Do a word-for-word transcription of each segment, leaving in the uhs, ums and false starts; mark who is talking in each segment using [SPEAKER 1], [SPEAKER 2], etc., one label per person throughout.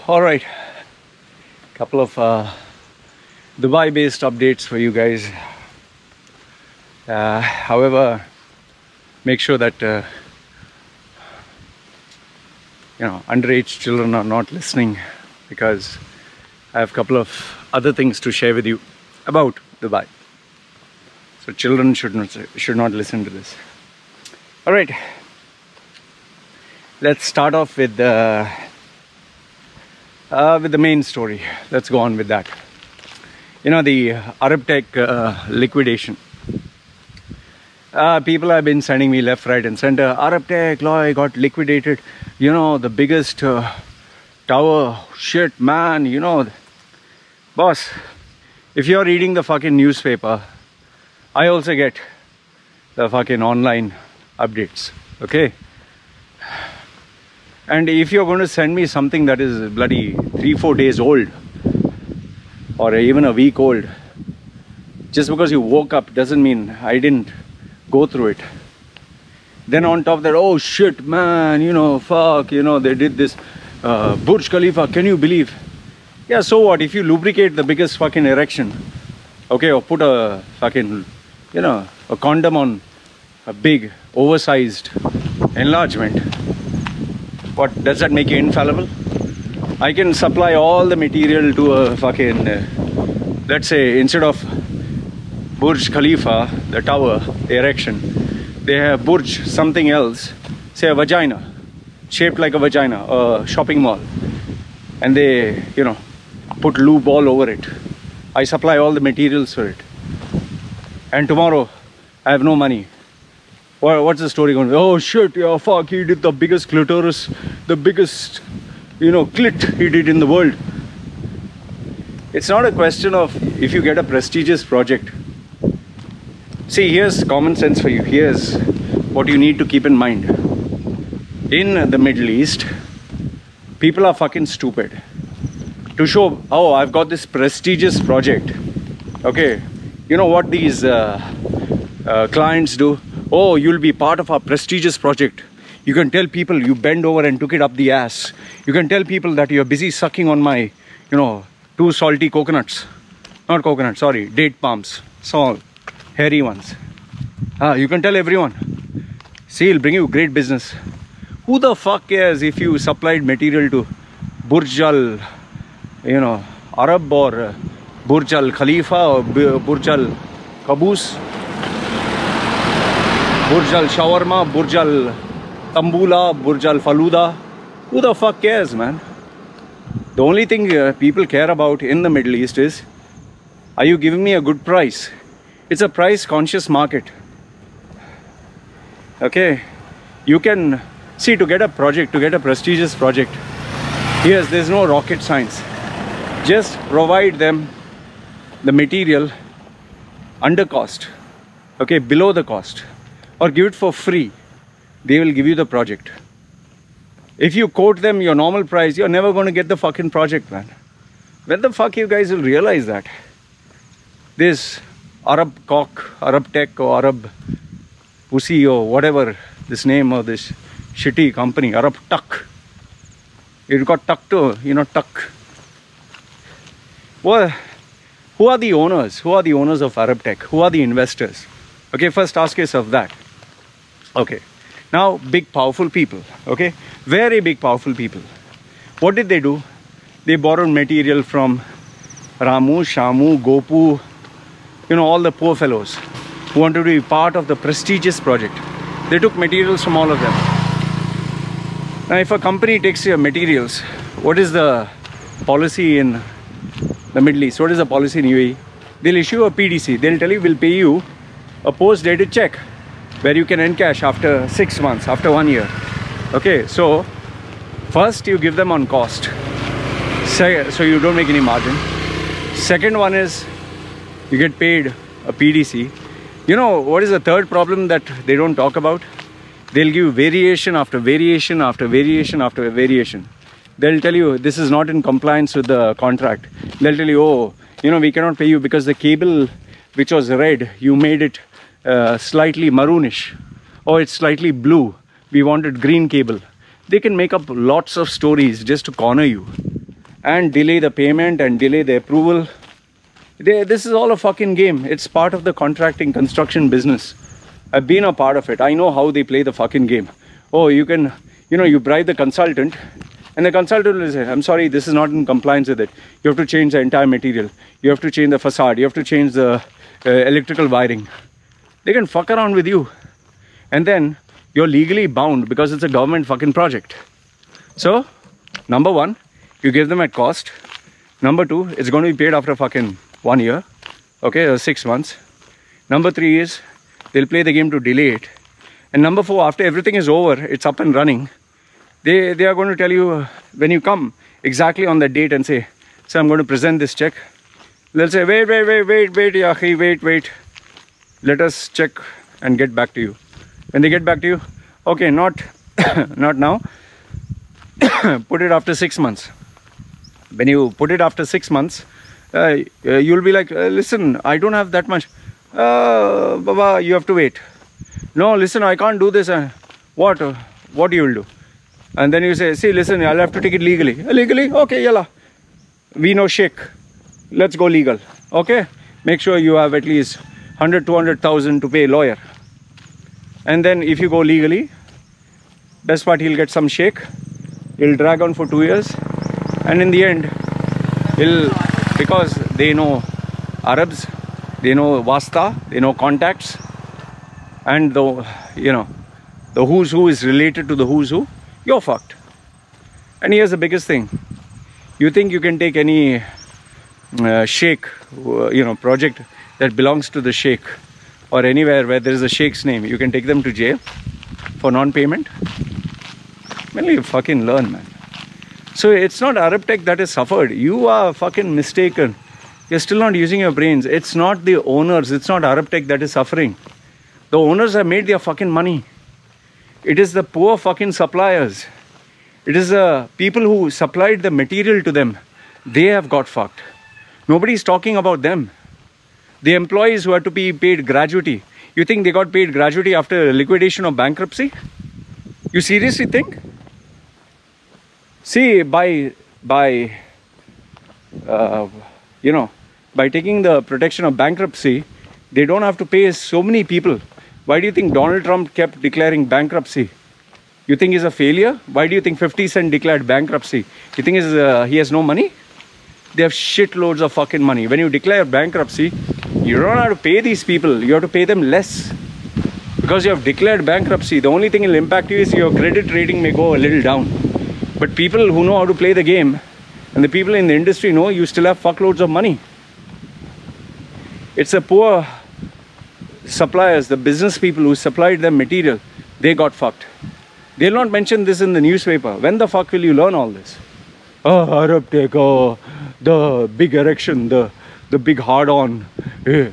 [SPEAKER 1] All right, couple of uh, Dubai-based updates for you guys. Uh, however, make sure that uh, you know underage children are not listening, because I have a couple of other things to share with you about Dubai. So children should not should not listen to this. All right, let's start off with the uh, with the main story. Let's go on with that. You know, the Arabtech uh, liquidation. Uh, people have been sending me left, right, and center. Arabtech, Loy got liquidated. You know, the biggest uh, tower. Shit, man. You know, boss. If you're reading the fucking newspaper, I also get the fucking online updates, okay? And if you're going to send me something that is bloody three, four days old, or even a week old, just because you woke up doesn't mean I didn't go through it. Then on top of that, oh shit, man, you know, fuck, you know, they did this uh, Burj Khalifa, can you believe? Yeah, so what? If you lubricate the biggest fucking erection, okay, or put a fucking, you know, a condom on a big, oversized enlargement, what, does that make you infallible? I can supply all the material to a fucking, uh, let's say, instead of Burj Khalifa, the tower, the erection, they have Burj something else, say a vagina, shaped like a vagina, a shopping mall, and they, you know, put lube all over it. I supply all the materials for it. And tomorrow, I have no money. What's the story going to be? Oh shit, yeah, fuck, he did the biggest clitoris, the biggest, you know, clit he did in the world. It's not a question of if you get a prestigious project. See, here's common sense for you. Here's what you need to keep in mind. In the Middle East, people are fucking stupid. To show, oh, I've got this prestigious project. Okay, you know what these uh, uh, clients do? Oh, you'll be part of our prestigious project. You can tell people you bend over and took it up the ass. You can tell people that you're busy sucking on my, you know, two salty coconuts. Not coconuts, sorry, date palms. Small, hairy ones. Ah, you can tell everyone. See, it'll bring you great business. Who the fuck cares if you supplied material to Burj Al, you know, Arab, or uh, Burj Al Khalifa, or Burj Al Caboose, Burj Al Shawarma, Burj Al Tambula, Burj Al Faluda? Who the fuck cares, man? The only thing uh, people care about in the Middle East is, are you giving me a good price? It's a price conscious market. Okay, you can see, to get a project, to get a prestigious project, yes, there's no rocket science. Just provide them the material under cost, okay, below the cost, or give it for free. They will give you the project. If you quote them your normal price, you're never going to get the fucking project, man. When the fuck you guys will realize that? This Arab cock, Arab tech, or Arab pussy, or whatever this name of this shitty company, Arab tuck. It got tucked to, you know, tuck. Well, who are the owners? Who are the owners of Arabtech? Who are the investors? Okay, first ask yourself that. Okay, now big powerful people, okay, very big powerful people. What did they do? They borrowed material from Ramu, Shamu, Gopu, you know, all the poor fellows who wanted to be part of the prestigious project. They took materials from all of them. Now, if a company takes your materials, what is the policy in the Middle East? What is the policy in U A E? They'll issue a P D C. They'll tell you, we'll pay you a post-dated check where you can encash after six months, after one year. Okay, so first you give them on cost, so you don't make any margin. Second one is you get paid a P D C. You know what is the third problem that they don't talk about? They'll give you variation after variation after variation after variation. They'll tell you this is not in compliance with the contract. They'll tell you, oh, you know, we cannot pay you because the cable which was red, you made it uh, slightly maroonish, or it's slightly blue. We wanted green cable. They can make up lots of stories just to corner you. and delay the payment and delay the approval. They, this is all a fucking game. It's part of the contracting construction business. I've been a part of it. I know how they play the fucking game. Oh, you can, you know, you bribe the consultant and the consultant will say, I'm sorry, this is not in compliance with it. You have to change the entire material. You have to change the facade. You have to change the uh, electrical wiring. They can fuck around with you. And then you're legally bound because it's a government fucking project. So, number one, you give them at cost. Number two, it's going to be paid after fucking one year. Okay, or six months. Number three is, they'll play the game to delay it. And number four, after everything is over, it's up and running. They, they are going to tell you, uh, when you come exactly on that date and say, so I'm going to present this check. They'll say, wait, wait, wait, wait, wait, yahi, wait, wait. Let us check and get back to you. When they get back to you, okay, not, not now. Put it after six months. When you put it after six months, uh, uh, you'll be like, uh, listen, I don't have that much. Uh, Baba, you have to wait. No, listen, I can't do this. Uh, what? Uh, what you will do? And then you say, see, listen, I'll have to take it legally. Uh, legally? Okay, yalla. We know shake. Let's go legal. Okay? Make sure you have at least one hundred, two hundred thousand to pay a lawyer. And then if you go legally, best part, he'll get some shake. He'll drag on for two years. And in the end, he'll, because they know Arabs, they know Wasta, they know contacts, and the, you know, the who's who is related to the who's who, you're fucked. And here's the biggest thing. You think you can take any uh, sheikh, uh, you know, project that belongs to the sheikh, or anywhere where there is a sheikh's name, you can take them to jail for non-payment? Well, you fucking learn, man. So it's not Arab Tech that has suffered. You are fucking mistaken. You're still not using your brains. It's not the owners. It's not Arab Tech that is suffering. The owners have made their fucking money. It is the poor fucking suppliers. It is the people who supplied the material to them. They have got fucked. Nobody's talking about them. The employees who had to be paid gratuity. You think they got paid gratuity after liquidation or bankruptcy? You seriously think? See, by, by uh, you know, by taking the protection of bankruptcy, they don't have to pay so many people. Why do you think Donald Trump kept declaring bankruptcy? You think he's a failure? Why do you think fifty cent declared bankruptcy? You think he's, uh, he has no money? They have shitloads of fucking money. When you declare bankruptcy, you don't have to pay these people. You have to pay them less. Because you have declared bankruptcy, the only thing that will impact you is your credit rating may go a little down. But people who know how to play the game, and the people in the industry know, you still have fuckloads of money. It's the poor suppliers, the business people who supplied them material, they got fucked. They'll not mention this in the newspaper. When the fuck will you learn all this? Oh, Arab Tech, oh, the big erection, the, the big hard-on. Yeah.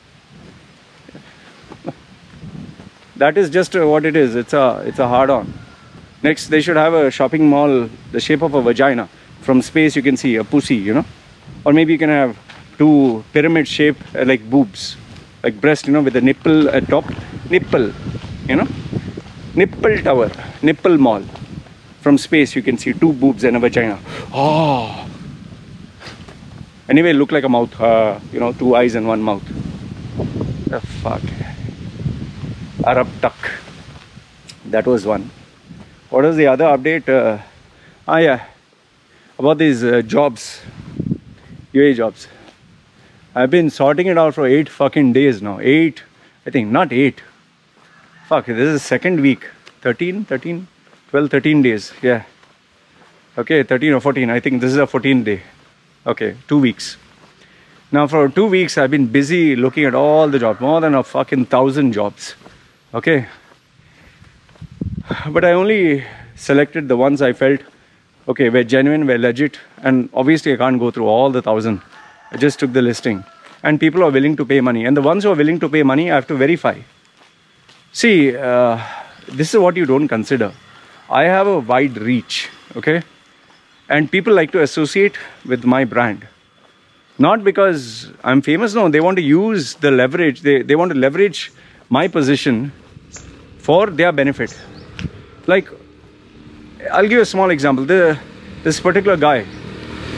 [SPEAKER 1] That is just uh, what it is. It's a, it's a hard-on. Next, they should have a shopping mall, the shape of a vagina. From space, you can see a pussy, you know. Or maybe you can have two pyramid shape uh, like boobs. Like breast, you know, with a nipple at top. Nipple, you know. Nipple tower. Nipple mall. From space, you can see two boobs and a vagina. Oh. Anyway, look like a mouth. Uh, you know, two eyes and one mouth. The fuck. Arab Tech. That was one. What was the other update? Uh, ah, yeah. About these uh, jobs. U A E jobs. I've been sorting it out for eight fucking days now. Eight. I think, not eight. Fuck, this is second week. thirteen, thirteen, twelve, thirteen days. Yeah. Okay, thirteen or fourteen. I think this is a fourteenth day. Okay, two weeks. Now for two weeks, I've been busy looking at all the jobs. More than a fucking thousand jobs. Okay. But I only selected the ones I felt, okay, were genuine, were legit. And obviously I can't go through all the thousand. I just took the listing. And people are willing to pay money. And the ones who are willing to pay money, I have to verify. See, uh, this is what you don't consider. I have a wide reach, okay? And people like to associate with my brand. Not because I'm famous, no. They want to use the leverage. They, they want to leverage my position for their benefit. Like, I'll give you a small example. The, this particular guy,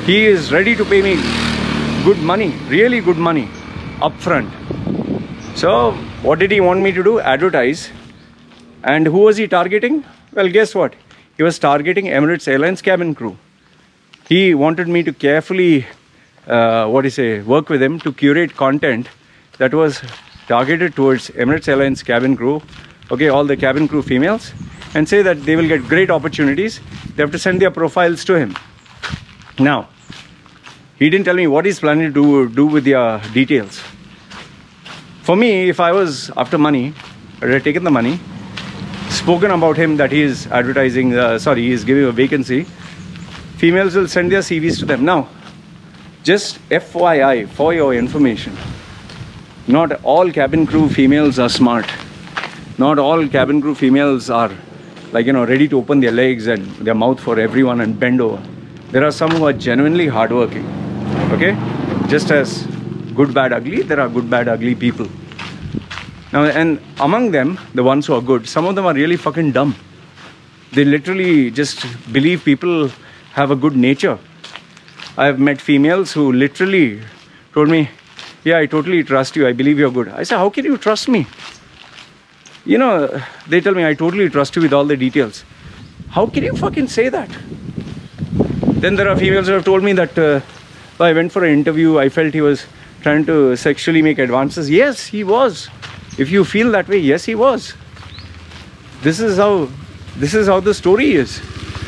[SPEAKER 1] He is ready to pay me good money, really good money, upfront. So what did he want me to do? Advertise. And who was he targeting? Well, guess what? He was targeting Emirates Airlines cabin crew. He wanted me to carefully, uh, what do you say, work with him to curate content that was targeted towards Emirates Airlines cabin crew, okay, all the cabin crew females, and say that they will get great opportunities. They have to send their profiles to him. Now, he didn't tell me what he's planning to do, do with their details. For me, if I was after money, I had taken the money, spoken about him that he is advertising, uh, sorry, he is giving a vacancy, females will send their C Vs to them. Now, just F Y I, for your information, not all cabin crew females are smart. Not all cabin crew females are, like, you know, ready to open their legs and their mouth for everyone and bend over. There are some who are genuinely hardworking, okay? Just as good, bad, ugly, there are good, bad, ugly people. Now, and among them, the ones who are good, some of them are really fucking dumb. They literally just believe people have a good nature. I have met females who literally told me, yeah, I totally trust you. I believe you're good. I said, how can you trust me? You know, they tell me, I totally trust you with all the details. How can you fucking say that? Then there are females who have told me that uh, I went for an interview. I felt he was trying to sexually make advances. Yes, he was. If you feel that way, yes, he was. This is how, this is how the story is.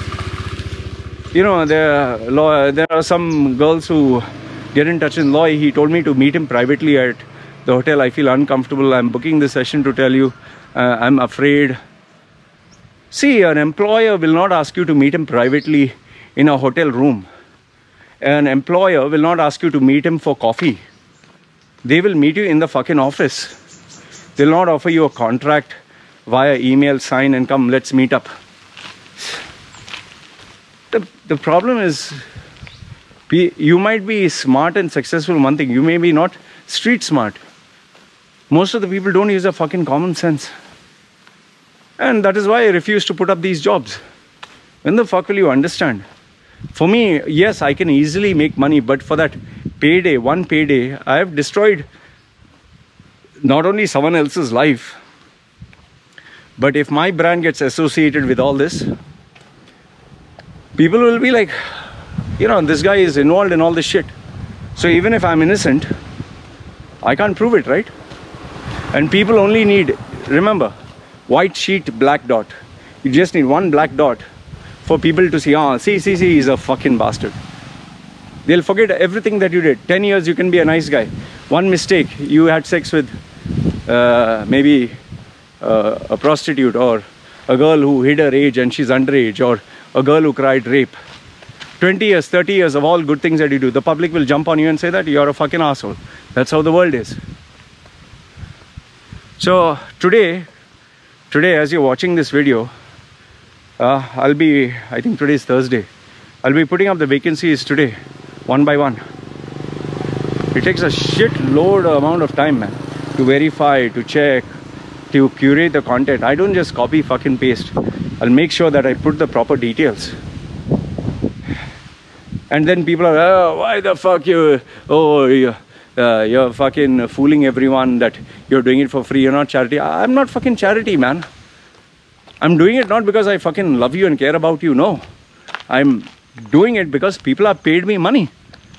[SPEAKER 1] You know, there are, there are some girls who get in touch with Loy. He told me to meet him privately at the hotel. I feel uncomfortable. I'm booking this session to tell you uh, I'm afraid. See, an employer will not ask you to meet him privately in a hotel room. An employer will not ask you to meet him for coffee. They will meet you in the fucking office. They'll not offer you a contract via email, sign and come, let's meet up. The, the problem is, you might be smart and successful one thing, you may be not street smart. Most of the people don't use a fucking common sense. And that is why I refuse to put up these jobs. When the fuck will you understand? For me, yes, I can easily make money, but for that payday, one payday, I have destroyed not only someone else's life, but if my brand gets associated with all this, people will be like, you know, this guy is involved in all this shit. So even if I'm innocent, I can't prove it, right? And people only need, remember, white sheet, black dot. You just need one black dot for people to see, ah, see, see, see, he's a fucking bastard. They'll forget everything that you did. ten years, you can be a nice guy. One mistake, you had sex with uh, maybe uh, a prostitute, or a girl who hid her age and she's underage, or a girl who cried rape. twenty years, thirty years of all good things that you do, the public will jump on you and say that you're a fucking asshole. That's how the world is. So today, today as you're watching this video, uh, I'll be, I think today is Thursday, I'll be putting up the vacancies today, one by one. It takes a shitload amount of time, man, to verify, to check, to curate the content. I don't just copy fucking paste. I'll make sure that I put the proper details. And then people are, oh, why the fuck you, oh, you, uh, you're fucking fooling everyone that you're doing it for free, you're not charity. I'm not fucking charity, man. I'm doing it not because I fucking love you and care about you, no. I'm doing it because people have paid me money.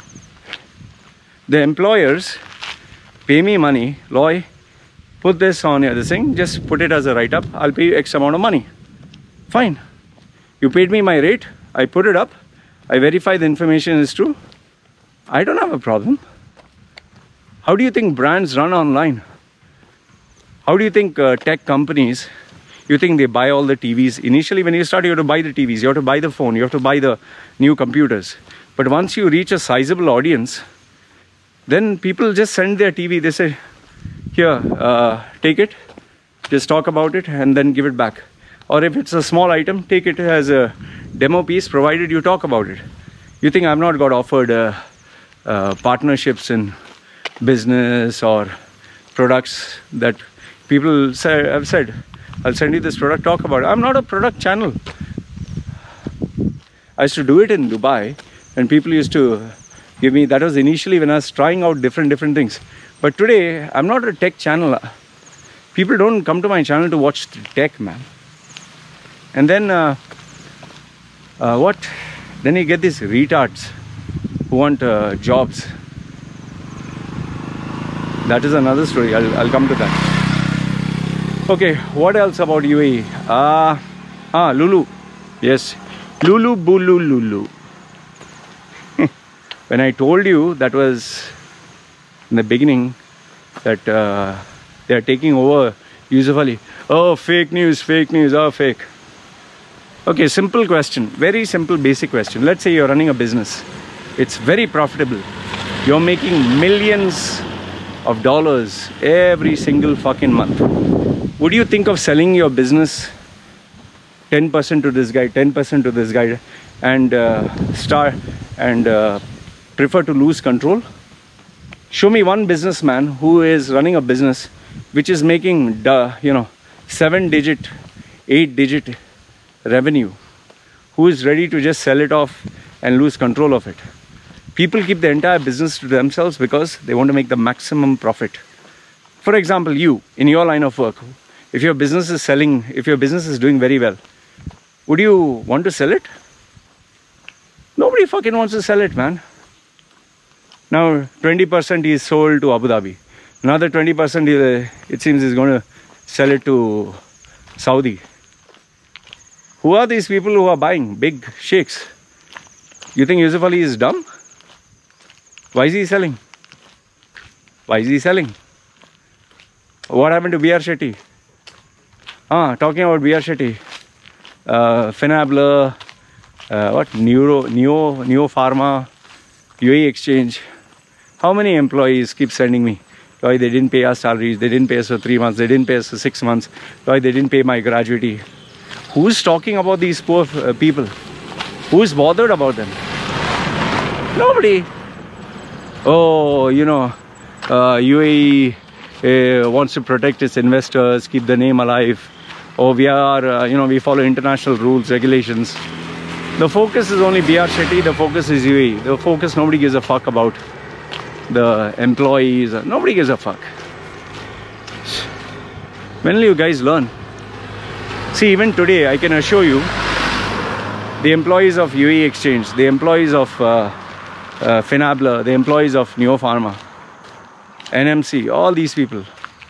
[SPEAKER 1] The employers pay me money. Loy, put this on your this thing, just put it as a write-up. I'll pay you X amount of money. Fine. You paid me my rate. I put it up. I verify the information is true. I don't have a problem. How do you think brands run online? How do you think uh, tech companies, you think they buy all the T Vs? Initially, when you start, you have to buy the T Vs. You have to buy the phone. You have to buy the new computers. But once you reach a sizable audience, then people just send their T V. They say, here, uh, take it. Just talk about it and then give it back. Or if it's a small item, take it as a demo piece, provided you talk about it. You think I've not got offered uh, uh, partnerships in business or products that people say, have said, I'll send you this product, talk about it. I'm not a product channel. I used to do it in Dubai, And people used to give me, that was initially when I was trying out different, different things. But today, I'm not a tech channel. People don't come to my channel to watch tech, man. And then, uh, uh, what? Then you get these retards who want uh, jobs. That is another story. I'll, I'll come to that. Okay, what else about U A E? Uh, ah, Lulu. Yes. Lulu Bulu Lulu. When I told you, that was in the beginning, that uh, they are taking over Yusuf Ali. Oh, fake news, fake news, oh, fake. Okay, simple question. Very simple, basic question. Let's say you're running a business. It's very profitable. You're making millions of dollars every single fucking month. Would you think of selling your business ten percent to this guy, ten percent to this guy, and uh, start and uh, prefer to lose control? Show me one businessman who is running a business which is making, uh, you know, seven digit, eight digit revenue, who is ready to just sell it off and lose control of it. People keep the entire business to themselves because they want to make the maximum profit. For example, you, in your line of work, if your business is selling, if your business is doing very well, would you want to sell it? Nobody fucking wants to sell it, man. Now, twenty percent is sold to Abu Dhabi. Another twenty percent, uh, it seems, is going to sell it to Saudi. Who are these people who are buying big sheikhs? You think Yusuf Ali is dumb? Why is he selling? Why is he selling? What happened to B R Shetty? Ah, talking about B R Shetty. Uh, Finabler, uh, what? Neuro, Neo, Neo Pharma, U A E Exchange. How many employees keep sending me? Why they didn't pay us salaries, they didn't pay us for three months, they didn't pay us for six months. Why they didn't pay my gratuity? Who's talking about these poor uh, people? Who's bothered about them? Nobody. Oh, you know, uh, U A E uh, wants to protect its investors, keep the name alive. Oh, we are, uh, you know, we follow international rules, regulations. The focus is only B R Shetty, the focus is U A E. The focus, nobody gives a fuck about the employees. Nobody gives a fuck. When will you guys learn? See, even today, I can assure you, the employees of U A E Exchange, the employees of uh, uh, Finabler, the employees of Neo Pharma, N M C, all these people,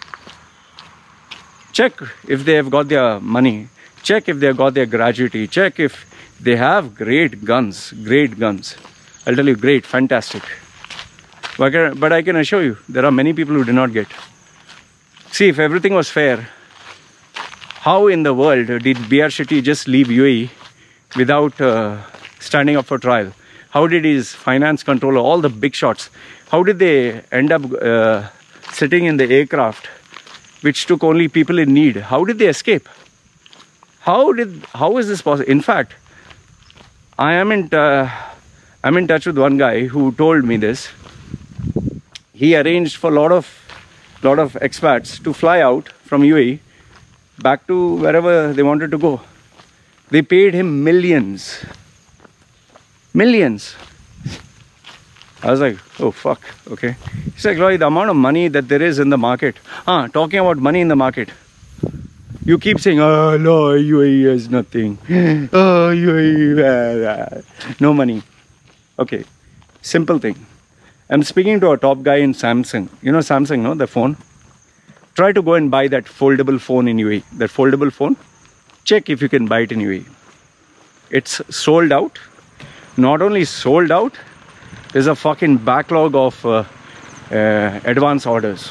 [SPEAKER 1] check if they have got their money, check if they have got their gratuity, check if they have great guns, great guns. I'll tell you, great, fantastic. But I can, but I can assure you, there are many people who do not get. See, if everything was fair, how in the world did B R Shetty just leave U A E without uh, standing up for trial? How did his finance controller, all the big shots, how did they end up uh, sitting in the aircraft which took only people in need? How did they escape? How did, how is this possible? In fact, I am in, uh, I'm in touch with one guy who told me this. He arranged for a lot of, lot of expats to fly out from U A E back to wherever they wanted to go. They paid him millions. Millions. I was like, oh fuck, okay. He's like, Roy, the amount of money that there is in the market. Ah, talking about money in the market. You keep saying, oh no, U A E has nothing. Oh, U A E, blah, blah. No money. Okay, simple thing. I'm speaking to a top guy in Samsung. You know Samsung, no? The phone. Try to go and buy that foldable phone in U A E. That foldable phone. Check if you can buy it in U A E. It's sold out. Not only sold out, there's a fucking backlog of uh, uh, advance orders.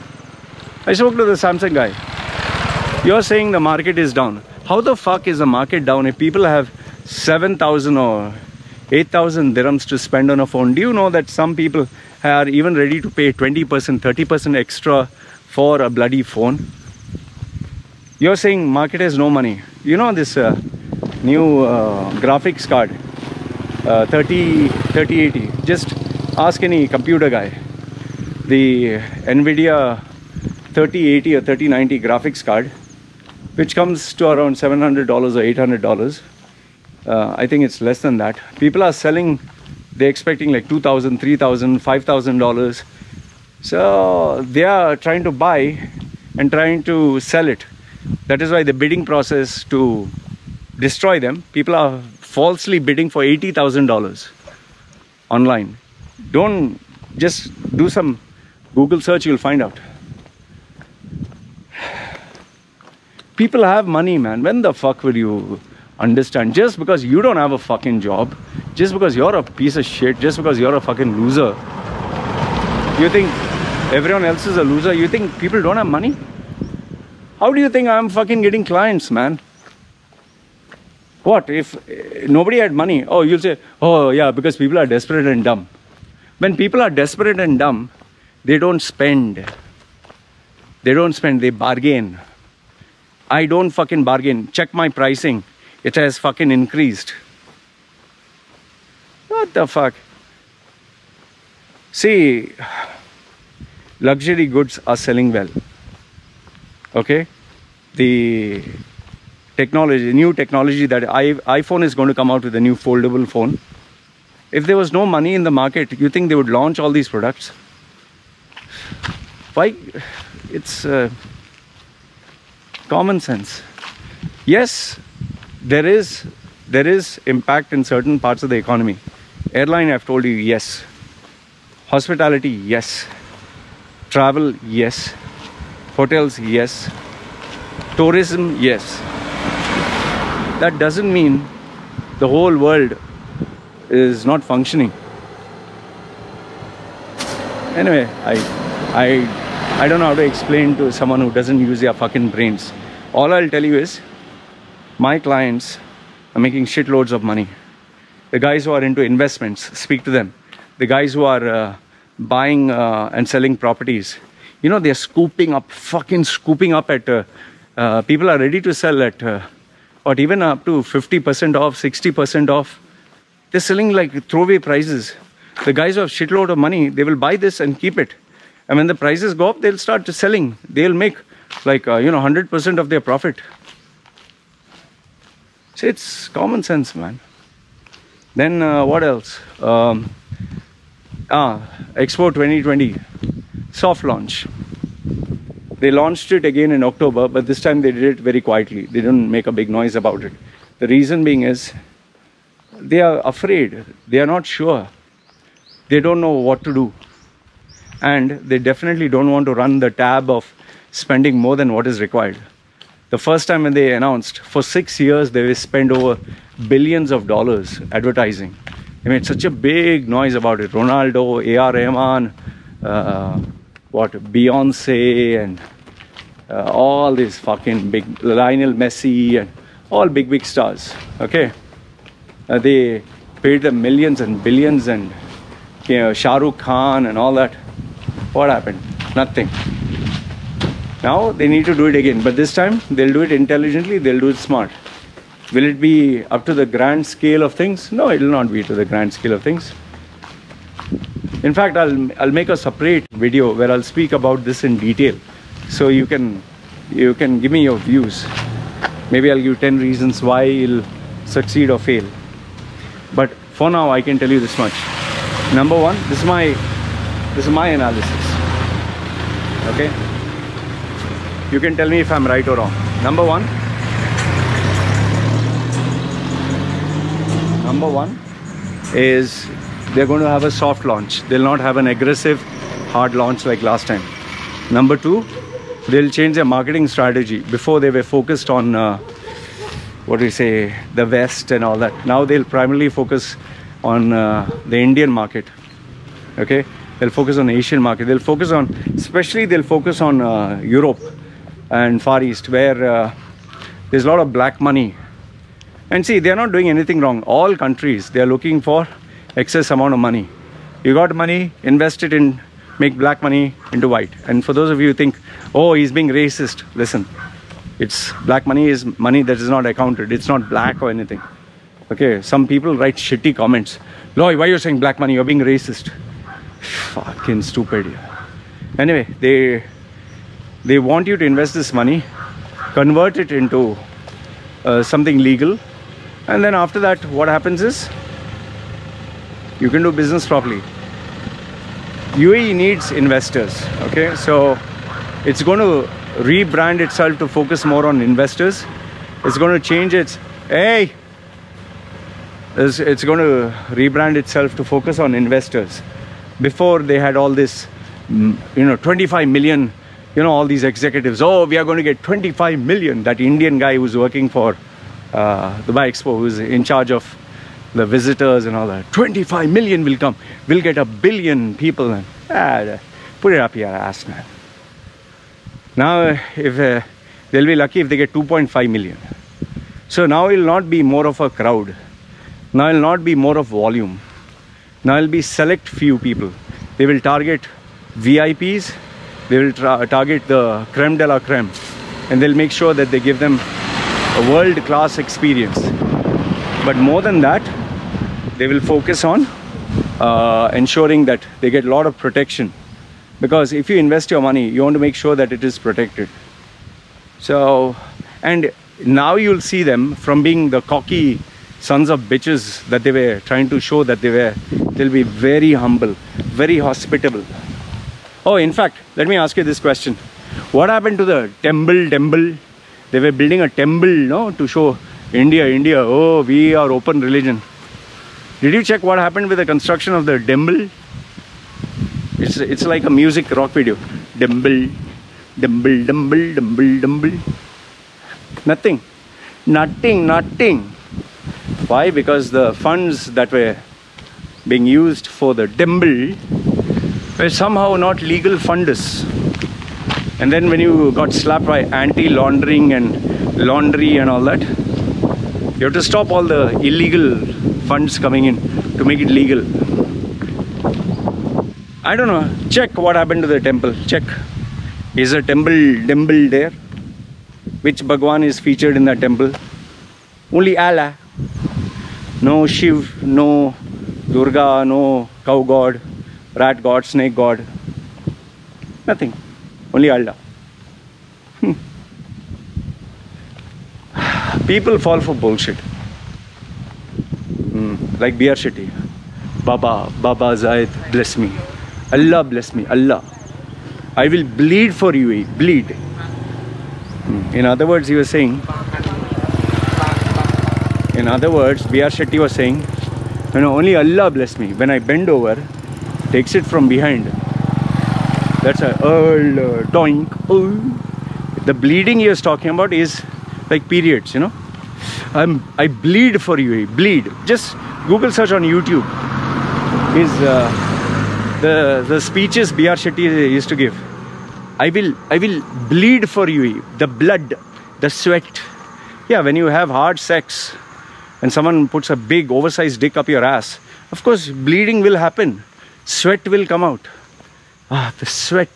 [SPEAKER 1] I spoke to the Samsung guy. You're saying the market is down. How the fuck is the market down if people have seven thousand or eight thousand dirhams to spend on a phone? Do you know that some people are even ready to pay twenty percent, thirty percent extra for a bloody phone? You're saying market has no money. You know this uh, new uh, graphics card, uh, thirty eighty. Just ask any computer guy. The NVIDIA thirty eighty or thirty ninety graphics card, which comes to around seven hundred dollars or eight hundred dollars. Uh, I think it's less than that. People are selling they're expecting like two thousand, three thousand, five thousand dollars. So they are trying to buy and trying to sell it. That is why the bidding process to destroy them, people are falsely bidding for eighty thousand dollars online. Don't just do some Google search, you'll find out. People have money, man. When the fuck will you understand? Just because you don't have a fucking job, just because you're a piece of shit, just because you're a fucking loser, you think everyone else is a loser? You think people don't have money? How do you think I'm fucking getting clients, man? What if nobody had money? Oh, you'll say, oh yeah, because people are desperate and dumb. When people are desperate and dumb, they don't spend. They don't spend, they bargain. I don't fucking bargain. Check my pricing. It has fucking increased. What the fuck? See, luxury goods are selling well. Okay? The technology, new technology that I, iPhone is going to come out with a new foldable phone. If there was no money in the market, you think they would launch all these products? Why? It's uh, common sense. Yes, there is there is impact in certain parts of the economy. Airline, I've told you, yes. Hospitality, yes. Travel, yes. Hotels, yes. Tourism, yes. That doesn't mean the whole world is not functioning. Anyway, I, I, I don't know how to explain to someone who doesn't use their fucking brains. All I'll tell you is, my clients are making shitloads of money. The guys who are into investments, speak to them. The guys who are uh, buying uh, and selling properties, you know, they're scooping up, fucking scooping up at, uh, uh, people are ready to sell at, uh, or even up to fifty percent off, sixty percent off. They're selling like throwaway prices. The guys who have shitload of money, they will buy this and keep it. And when the prices go up, they'll start selling. They'll make like, uh, you know, one hundred percent of their profit. So it's common sense, man. Then uh, what else? Um, ah, Expo twenty twenty, soft launch. They launched it again in October, but this time they did it very quietly. They didn't make a big noise about it. The reason being is, they are afraid. They are not sure. They don't know what to do. And they definitely don't want to run the tab of spending more than what is required. The first time when they announced, for six years, they will spend over billions of dollars advertising. They made such a big noise about it. Ronaldo, A R Rahman, uh, what, Beyonce, and uh, all these fucking big, Lionel Messi, and all big, big stars. Okay? Uh, they paid them millions and billions, and you know, Shah Rukh Khan and all that. What happened? Nothing. Now they need to do it again, but this time they'll do it intelligently, they'll do it smart. Will it be up to the grand scale of things? No, it will not be to the grand scale of things. In fact, I'll, I'll make a separate video where I'll speak about this in detail. So you can, you can give me your views. Maybe I'll give ten reasons why it'll succeed or fail. But for now, I can tell you this much. Number one, this is my, this is my analysis. Okay? You can tell me if I'm right or wrong. Number one. Number one is they're going to have a soft launch. They'll not have an aggressive, hard launch like last time. Number two, they'll change their marketing strategy. Before they were focused on, uh, what do you say, the West and all that. Now they'll primarily focus on uh, the Indian market. Okay? They'll focus on the Asian market. They'll focus on, especially they'll focus on uh, Europe and Far East, where uh, there's a lot of black money. And see, they're not doing anything wrong. All countries, they're looking for excess amount of money. You got money, invest it in, make black money into white. And for those of you who think, oh, he's being racist, listen, it's black money is money that is not accounted. It's not black or anything. Okay, some people write shitty comments. Loy, why are you saying black money? You're being racist. Fucking stupid. Anyway, they they want you to invest this money, convert it into uh, something legal, and then after that, what happens is you can do business properly. U A E needs investors, okay? So it's going to rebrand itself to focus more on investors. It's going to change its, hey, it's, it's going to rebrand itself to focus on investors. Before they had all this, you know, twenty-five million, you know, all these executives, oh, we are going to get twenty-five million. That Indian guy who's working for uh, Dubai Expo, who's in charge of the visitors and all that, twenty-five million will come. We'll get a billion people. And, ah, put it up your ass, man. Now, if uh, they'll be lucky if they get two point five million. So now it will not be more of a crowd. Now it will not be more of volume. Now it will be select few people. They will target V I Ps. They will target the creme de la creme. And they'll make sure that they give them a world-class experience. But more than that, they will focus on uh, ensuring that they get a lot of protection. Because if you invest your money, you want to make sure that it is protected. So, and now you'll see them from being the cocky sons of bitches that they were trying to show that they were, they'll be very humble, very hospitable. Oh, in fact, let me ask you this question. What happened to the temple, temple? They were building a temple, no, to show India, India, oh, we are open religion. Did you check what happened with the construction of the temple? It's, it's like a music rock video. Dumble, dumble, dumble, dumble, dumble. Nothing. Nothing, nothing. Why? Because the funds that were being used for the temple were somehow not legal funds. And then when you got slapped by anti-laundering and laundry and all that, you have to stop all the illegal funds coming in to make it legal. I don't know. Check what happened to the temple. Check. Is a temple temple there? Which Bhagwan is featured in that temple? Only Allah. No Shiv, no Durga, no cow god, rat god, snake god. Nothing. Only Allah. Hmm. People fall for bullshit. Hmm. Like B R Shetty. Baba, Baba Zaid, bless me. Allah bless me, Allah. I will bleed for U A E, bleed. In other words, he was saying, in other words, B R Shetty was saying, you know, only Allah bless me. When I bend over, takes it from behind. That's a uh, doink. Uh. The bleeding he was talking about is like periods, you know. I'm, I bleed for U A E, bleed. Just Google search on YouTube. His, uh, the, the speeches B R Shetty used to give. I will, I will bleed for U A E. The blood, the sweat. Yeah, when you have hard sex and someone puts a big oversized dick up your ass, of course bleeding will happen. Sweat will come out. Ah, the sweat.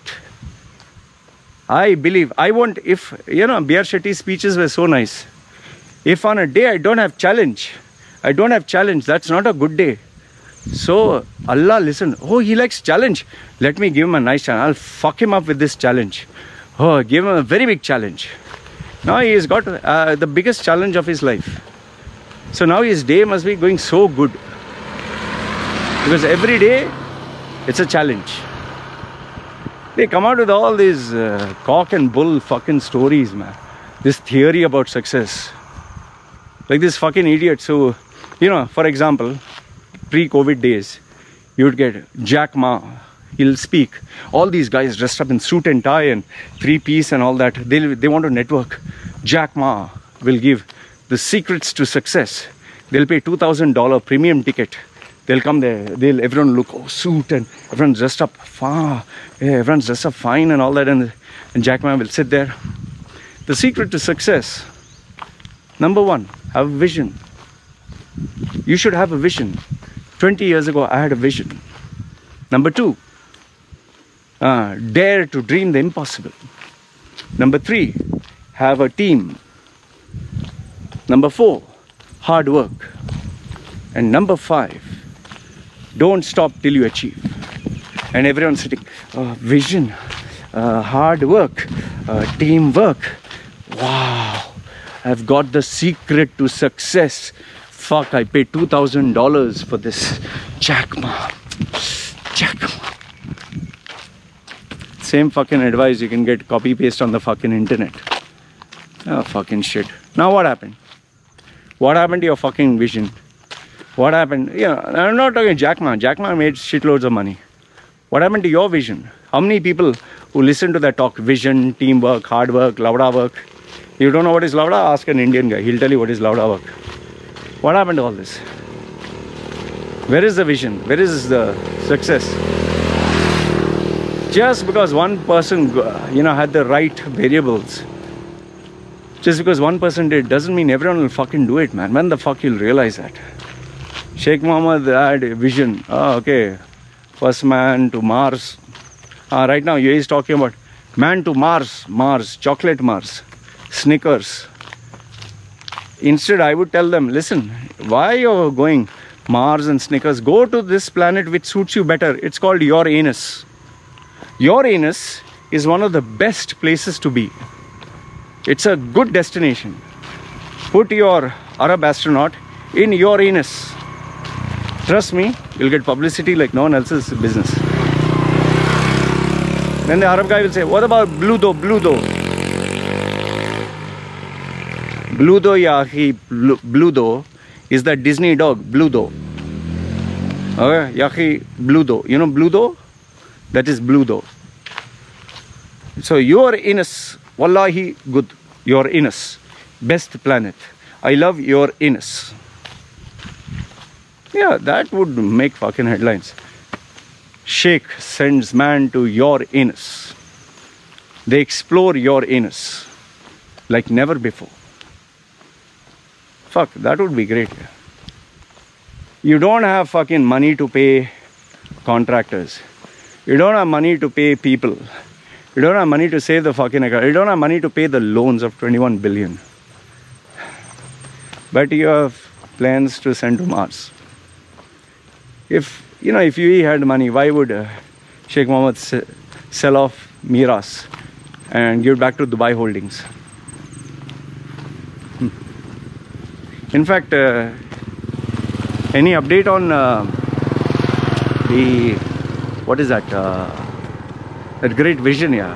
[SPEAKER 1] I believe, I want, if, you know, B R Shetty's speeches were so nice. If on a day I don't have challenge, I don't have challenge, that's not a good day. So, Allah, listen, oh, he likes challenge. Let me give him a nice challenge. I'll fuck him up with this challenge. Oh, give him a very big challenge. Now he has got uh, the biggest challenge of his life. So now his day must be going so good. Because every day, it's a challenge. They come out with all these uh, cock and bull fucking stories, man. This theory about success. Like this fucking idiots who, you know, for example, pre-COVID days, you would get Jack Ma. He'll speak. All these guys dressed up in suit and tie and three-piece and all that. They they want to network. Jack Ma will give the secrets to success. They'll pay two thousand dollar premium ticket. They'll come there. They'll everyone look oh suit and everyone's dressed up. Far, yeah, everyone's dressed up fine and all that. And and Jack Ma will sit there. The secret to success. Number one, have a vision. You should have a vision. twenty years ago, I had a vision. Number two, uh, dare to dream the impossible. Number three, have a team. Number four, hard work. And number five, don't stop till you achieve. And everyone's sitting, uh, vision, uh, hard work, uh, teamwork. Wow, I've got the secret to success. Fuck, I paid two thousand dollars for this. Jack Ma. Jack Ma. Same fucking advice you can get copy paste on the fucking internet. Oh, fucking shit. Now what happened? What happened to your fucking vision? What happened? Yeah, I'm not talking Jack Ma. Jack Ma made shitloads of money. What happened to your vision? How many people who listen to that talk, vision, teamwork, hard work, lavda work? You don't know what is lavda? Ask an Indian guy. He'll tell you what is lavda work. What happened to all this? Where is the vision? Where is the success? Just because one person, you know, had the right variables, just because one person did, doesn't mean everyone will fucking do it, man. When the fuck you'll realize that? Sheikh Mohammed had a vision. Oh, okay. First man to Mars. Uh, right now, U A E is talking about man to Mars, Mars, chocolate Mars, Snickers. Instead, I would tell them, listen, why you're going Mars and Snickers? Go to this planet which suits you better. It's called Uranus. Uranus is one of the best places to be. It's a good destination. Put your Arab astronaut in Uranus. Trust me, you'll get publicity like no one else's business. Then the Arab guy will say, what about Bluto, Bluto? Bluto, yahi, Bluto is the Disney dog, Bluto. Okay, yahi, Bluto. You know Bluto? That is Bluto. So Uranus, wallahi good. Uranus, best planet. I love Uranus. Yeah, that would make fucking headlines. Sheikh sends man to Uranus. They explore Uranus like never before. Fuck, that would be great. You don't have fucking money to pay contractors. You don't have money to pay people. You don't have money to save the fucking account. You don't have money to pay the loans of twenty-one billion. But you have plans to send to Mars. If, you know, if U A E had money, why would uh, Sheikh Mohammed sell off Miras and give it back to Dubai Holdings? Hmm. In fact, uh, any update on uh, the, what is that? Uh, that great vision, yeah.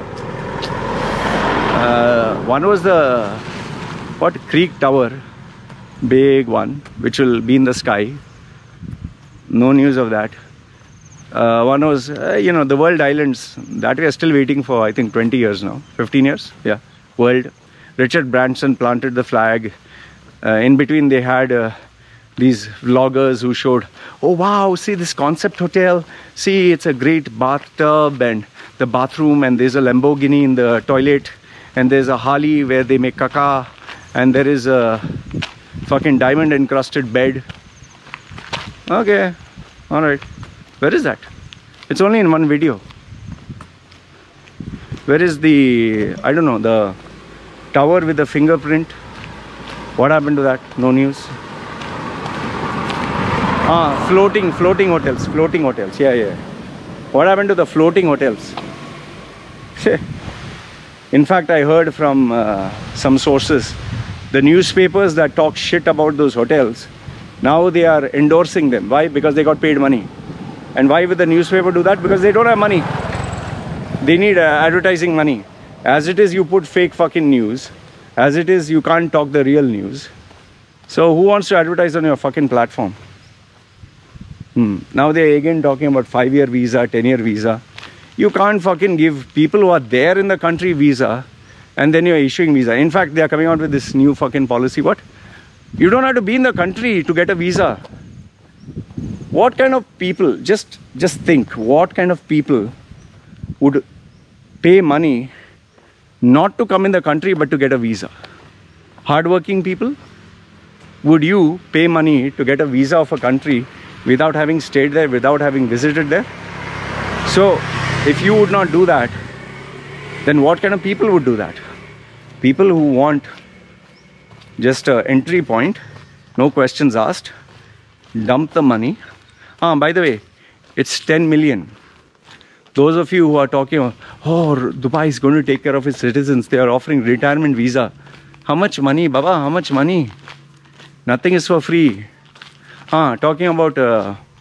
[SPEAKER 1] Uh, one was the, what, Creek Tower, big one, which will be in the sky. No news of that. Uh, one was, uh, you know, the World Islands, that we are still waiting for, I think, twenty years now. fifteen years? Yeah. World. Richard Branson planted the flag. Uh, in between, they had uh, these vloggers who showed, oh, wow, see this concept hotel. See, it's a great bathtub and the bathroom, and there's a Lamborghini in the toilet, and there's a Harley where they make caca, and there is a fucking diamond encrusted bed. Okay, all right. Where is that? It's only in one video. Where is the, I don't know, the tower with the fingerprint? What happened to that? No news. Ah, floating, floating hotels, floating hotels. Yeah, yeah. What happened to the floating hotels? In fact, I heard from uh, some sources, the newspapers that talk shit about those hotels, now they are endorsing them. Why? Because they got paid money. And why would the newspaper do that? Because they don't have money. They need uh, advertising money. As it is, you put fake fucking news. As it is, you can't talk the real news. So who wants to advertise on your fucking platform? Hmm. Now they're again talking about five-year visa, ten-year visa. You can't fucking give people who are there in the country visa and then you're issuing visa. In fact, they are coming out with this new fucking policy. What? You don't have to be in the country to get a visa. What kind of people, just, just think, what kind of people would pay money not to come in the country but to get a visa? Hardworking people? Would you pay money to get a visa of a country without having stayed there, without having visited there? So, if you would not do that, then what kind of people would do that? People who want just an entry point, no questions asked, dump the money. Ah, by the way, it's ten million. Those of you who are talking, oh, Dubai is going to take care of its citizens, they are offering retirement visa. How much money, Baba? How much money? Nothing is for free. Ah, talking about uh,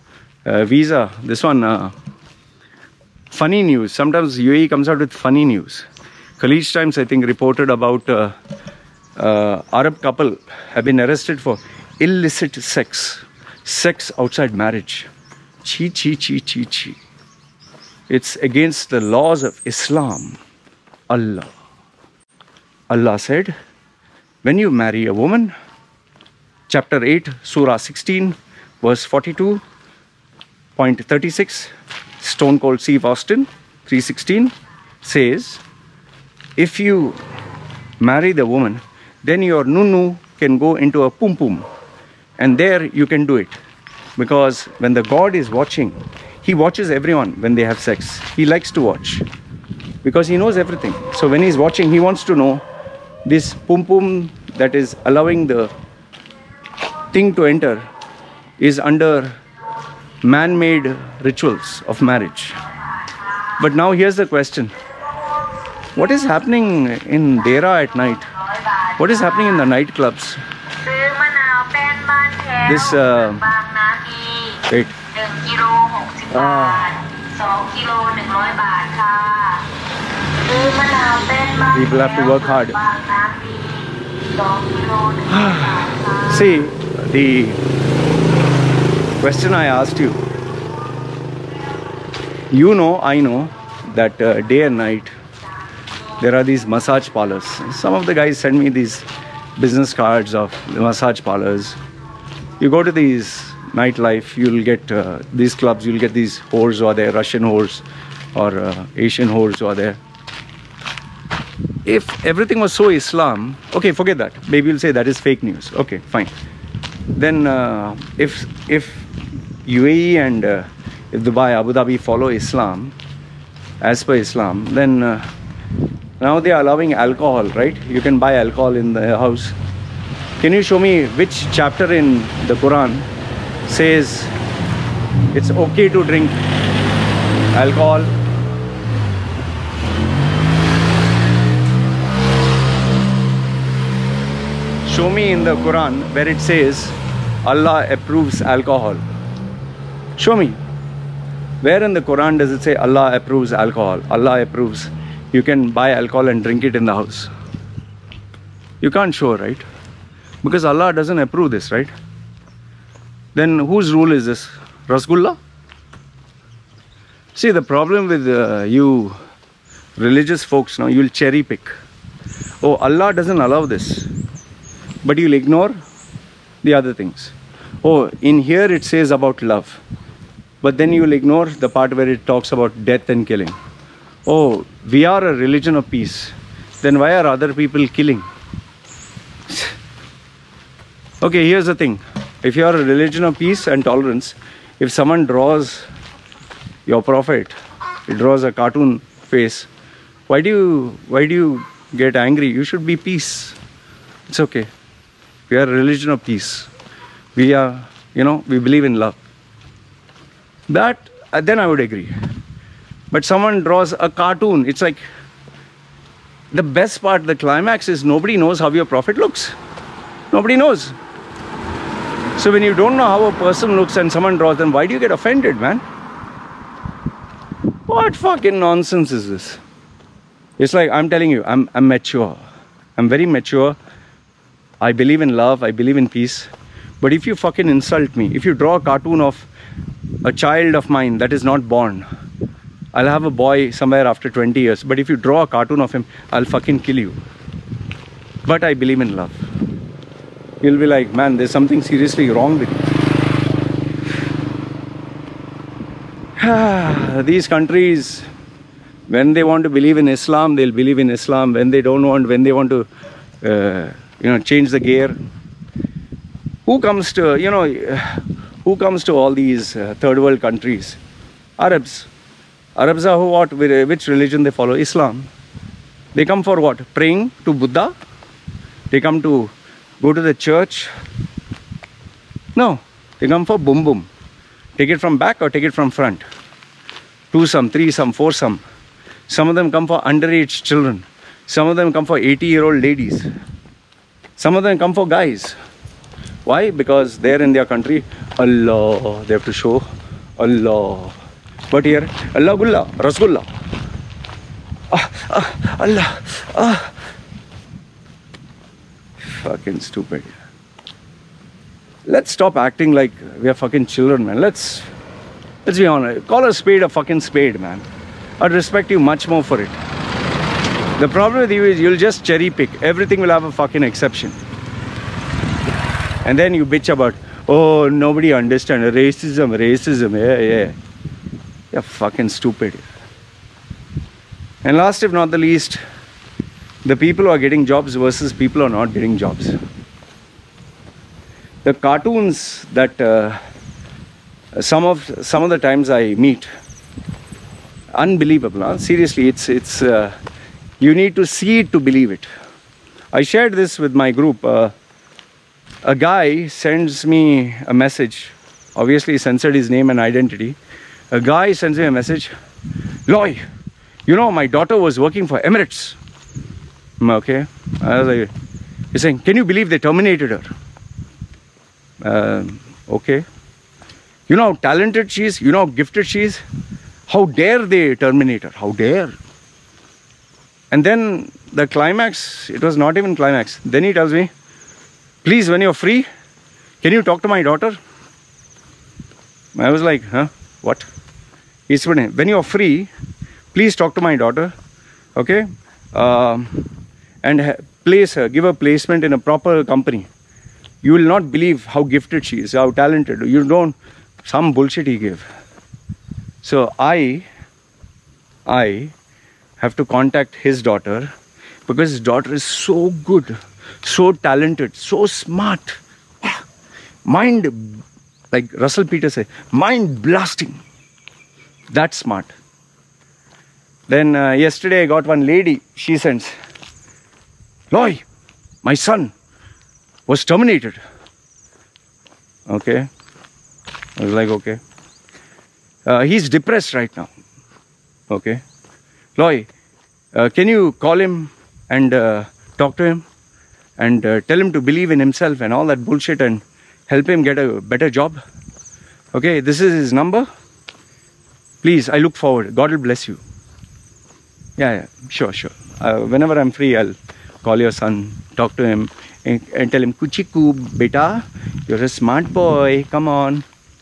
[SPEAKER 1] uh, visa. This one, uh, funny news. Sometimes U A E comes out with funny news. Khaleej Times, I think, reported about uh, uh, Arab couple have been arrested for illicit sex. Sex outside marriage. Chi, chi, chi, chi, chi. It's against the laws of Islam. Allah. Allah said, when you marry a woman, chapter eight, surah sixteen, verse forty-two point thirty-six, Stone Cold Steve Austin, three sixteen, says, if you marry the woman, then your nunu can go into a pum pum. And there you can do it. Because when the God is watching, He watches everyone when they have sex. He likes to watch. Because He knows everything. So when He's watching, He wants to know this pum pum that is allowing the thing to enter is under man-made rituals of marriage. But now here's the question. What is happening in Dera at night? What is happening in the nightclubs? This, uh, wait. Ah. People have to work hard. See, the question I asked you, you know, I know that uh, day and night there are these massage parlors. Some of the guys send me these business cards of the massage parlors. You go to these nightlife, you'll get uh, these clubs, you'll get these whores who are there, Russian whores or uh, Asian whores who are there. If everything was so Islam, okay, forget that. Maybe you'll say that is fake news. Okay, fine. Then uh, if if U A E and uh, if Dubai, Abu Dhabi follow Islam, as per Islam, then uh, now they are allowing alcohol, right? You can buy alcohol in the house. Can you show me which chapter in the Quran says it's okay to drink alcohol? Show me in the Quran where it says Allah approves alcohol. Show me. Where in the Quran does it say Allah approves alcohol? Allah approves. You can buy alcohol and drink it in the house. You can't show, right? Because Allah doesn't approve this, right? Then whose rule is this? Rasgullah? See, the problem with uh, you religious folks now, you'll cherry pick. Oh, Allah doesn't allow this. But you'll ignore the other things. Oh, in here it says about love. But then you'll ignore the part where it talks about death and killing. Oh, we are a religion of peace. Then why are other people killing? Okay, here's the thing. If you are a religion of peace and tolerance, if someone draws your prophet, he draws a cartoon face, why do you, why do you get angry? You should be peace. It's okay. We are a religion of peace. We are, you know, we believe in love. That, uh, then I would agree. But someone draws a cartoon, it's like, the best part, the climax is nobody knows how your prophet looks. Nobody knows. So when you don't know how a person looks and someone draws them, why do you get offended, man? What fucking nonsense is this? It's like, I'm telling you, I'm, I'm mature. I'm very mature. I believe in love, I believe in peace. But if you fucking insult me, if you draw a cartoon of a child of mine that is not born, I'll have a boy somewhere after twenty years. But if you draw a cartoon of him, I'll fucking kill you. But I believe in love. You'll be like, man, there's something seriously wrong with you. These countries, when they want to believe in Islam, they'll believe in Islam. When they don't want, when they want to, uh, you know, change the gear. Who comes to, you know, who comes to all these uh, third world countries? Arabs. Arabs are who, what, which religion they follow? Islam. They come for what? Praying to Buddha? They come to go to the church? No. They come for boom boom. Take it from back or take it from front. Two some, three some, four some. Some of them come for underage children. Some of them come for eighty year old ladies. Some of them come for guys. Why? Because there in their country, Allah, they have to show Allah. But here, Allah Gulla, Rasgulla. Ah, ah, Allah. Ah. Fucking stupid. Let's stop acting like we are fucking children, man. Let's, let's be honest. Call a spade a fucking spade, man. I'd respect you much more for it. The problem with you is you'll just cherry pick. Everything will have a fucking exception. And then you bitch about, oh, nobody understands. Racism, racism. Yeah, yeah. You're fucking stupid. And last if not the least, the people who are getting jobs versus people who are not getting jobs. The cartoons that uh, some of some of the times I meet, unbelievable. Huh? Seriously, it's it's uh, you need to see it to believe it. I shared this with my group. Uh, a guy sends me a message. Obviously, he censored his name and identity. A guy sends me a message. Loy, you know my daughter was working for Emirates. Okay, I was like, he's saying, can you believe they terminated her? Uh, okay. You know how talented she is? You know how gifted she is? How dare they terminate her? How dare? And then the climax, it was not even climax. Then he tells me, please, when you're free, can you talk to my daughter? I was like, huh? What? He said, when you're free, please talk to my daughter. Okay? Um, and place her, give her placement in a proper company. You will not believe how gifted she is, how talented. You don't, some bullshit he gave. So I, I have to contact his daughter because his daughter is so good, so talented, so smart. Mind, like Russell Peters say, mind blasting. That smart. Then uh, yesterday I got one lady, she sends, Loy, my son was terminated. Okay. I was like, okay. Uh, he's depressed right now. Okay. Loy, uh, can you call him and uh, talk to him and uh, tell him to believe in himself and all that bullshit and help him get a better job? Okay, this is his number. Please, I look forward. God will bless you. Yeah, yeah, sure, sure. Uh, whenever I'm free, I'll call your son, talk to him, and, and tell him, Kuchiku, beta, you're a smart boy, come on.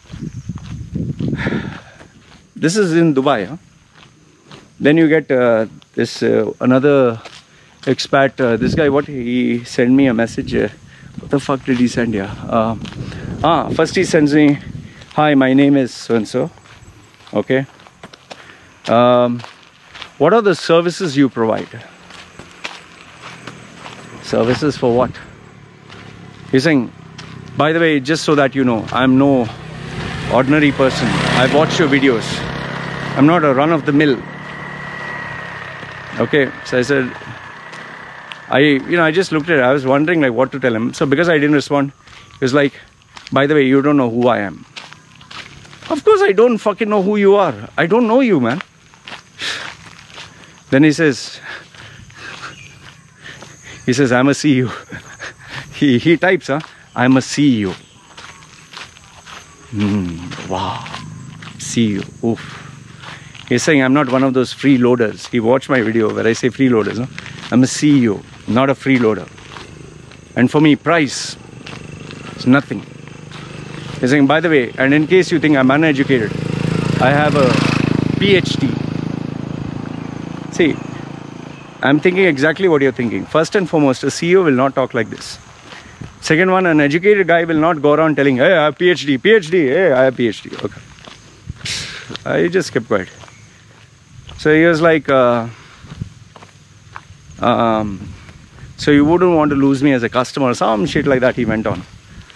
[SPEAKER 1] This is in Dubai, huh? Then you get uh, this, uh, another expat, uh, this guy, what, he sent me a message. Uh, what the fuck did he send here? Uh, ah, first he sends me, hi, my name is so-and-so. Okay. Um, what are the services you provide? Services for what? He's saying, by the way, just so that you know, I'm no ordinary person. I've watched your videos. I'm not a run-of-the-mill. Okay, so I said, I, you know, I just looked at it. I was wondering like what to tell him. So because I didn't respond, he was like, by the way, you don't know who I am. Of course I don't fucking know who you are. I don't know you, man. Then he says, he says, I'm a C E O. he, he types, huh? I'm a C E O. Mm, wow. C E O. Oof. He's saying I'm not one of those freeloaders. He watched my video where I say freeloaders. No? I'm a C E O, not a freeloader. And for me, price is nothing. He's saying, by the way, and in case you think I'm uneducated, I have a P H D. See, I'm thinking exactly what you're thinking. First and foremost, a C E O will not talk like this. Second one, an educated guy will not go around telling, hey, I have P H D, P H D, hey, I have P H D. Okay. I just kept quiet. So he was like, uh, um, so you wouldn't want to lose me as a customer or some shit like that, he went on.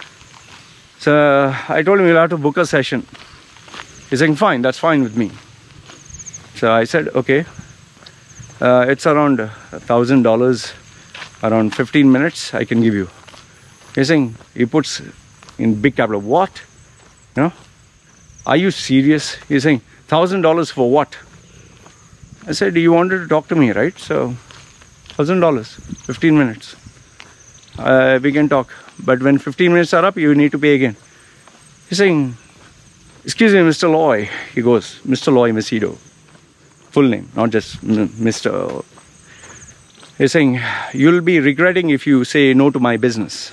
[SPEAKER 1] So I told him we'll have to book a session. He's saying, fine, that's fine with me. So I said, okay. Uh, it's around a thousand dollars, around fifteen minutes, I can give you. He's saying, he puts in big capital, what? You know, are you serious? He's saying, thousand dollars for what? I said, you wanted to talk to me, right? So, thousand dollars, fifteen minutes. Uh, we can talk. But when fifteen minutes are up, you need to pay again. He's saying, excuse me, Mister Loy. He goes, Mister Loy Macedo. Full name, not just Mister He's saying, you'll be regretting if you say no to my business.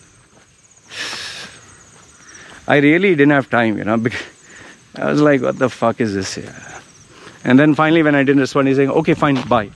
[SPEAKER 1] I really didn't have time, you know, because I was like, what the fuck is this here? And then finally when I didn't respond, he's saying, okay, fine, bye.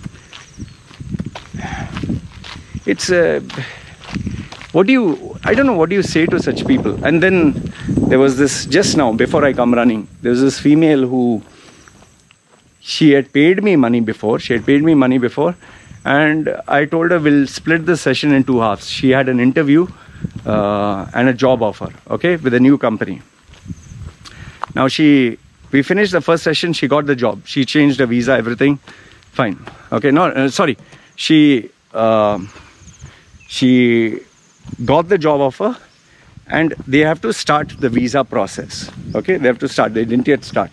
[SPEAKER 1] It's, uh, what do you, I don't know, what do you say to such people? And then there was this, just now, before I come running, there was this female who, she had paid me money before, she had paid me money before, and I told her we'll split the session in two halves. She had an interview uh, and a job offer, okay, with a new company. Now she, we finished the first session, she got the job. She changed her visa, everything, fine. Okay, no, uh, sorry. She, uh, she got the job offer and they have to start the visa process. Okay, they have to start, they didn't yet start.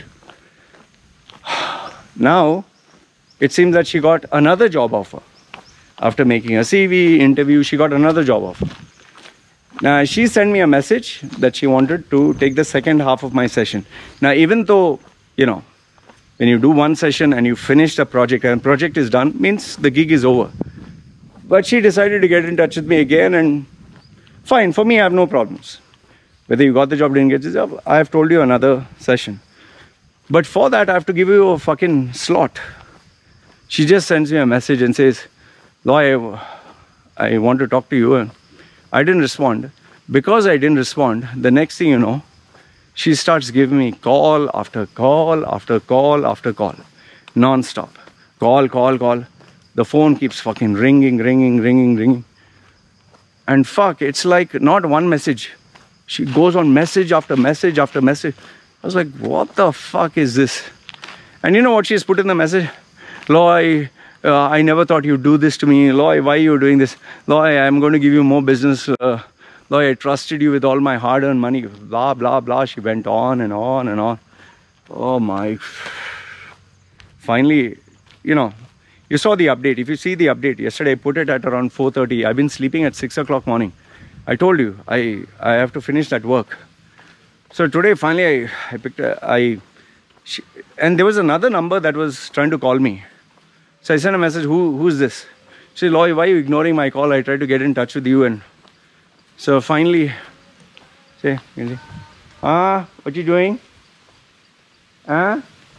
[SPEAKER 1] Now, it seems that she got another job offer. After making a C V, interview, she got another job offer. Now, she sent me a message that she wanted to take the second half of my session. Now, even though, you know, when you do one session and you finish the project and project is done, means the gig is over. But she decided to get in touch with me again, and fine, for me, I have no problems. Whether you got the job, didn't get the job, I have told you another session. But for that, I have to give you a fucking slot. She just sends me a message and says, Loy, I want to talk to you. And I didn't respond. Because I didn't respond, the next thing you know, she starts giving me call after call after call after call. Non-stop. Call, call, call. The phone keeps fucking ringing, ringing, ringing, ringing. And fuck, it's like not one message. She goes on message after message after message. I was like, what the fuck is this? And you know what she's put in the message? Loy, uh, I never thought you'd do this to me. Loy, why are you doing this? Loy, I'm going to give you more business. Uh, Loy, I trusted you with all my hard-earned money. Blah, blah, blah. She went on and on and on. Oh my. Finally, you know, you saw the update. If you see the update, yesterday I put it at around four thirty. I've been sleeping at six o'clock morning. I told you, I, I have to finish that work. So today, finally, I, I picked a, I, she, and there was another number that was trying to call me. So I sent a message, Who, who's this? She said, Loy, why are you ignoring my call? I tried to get in touch with you. And so finally, say, ah, what you doing? Ah?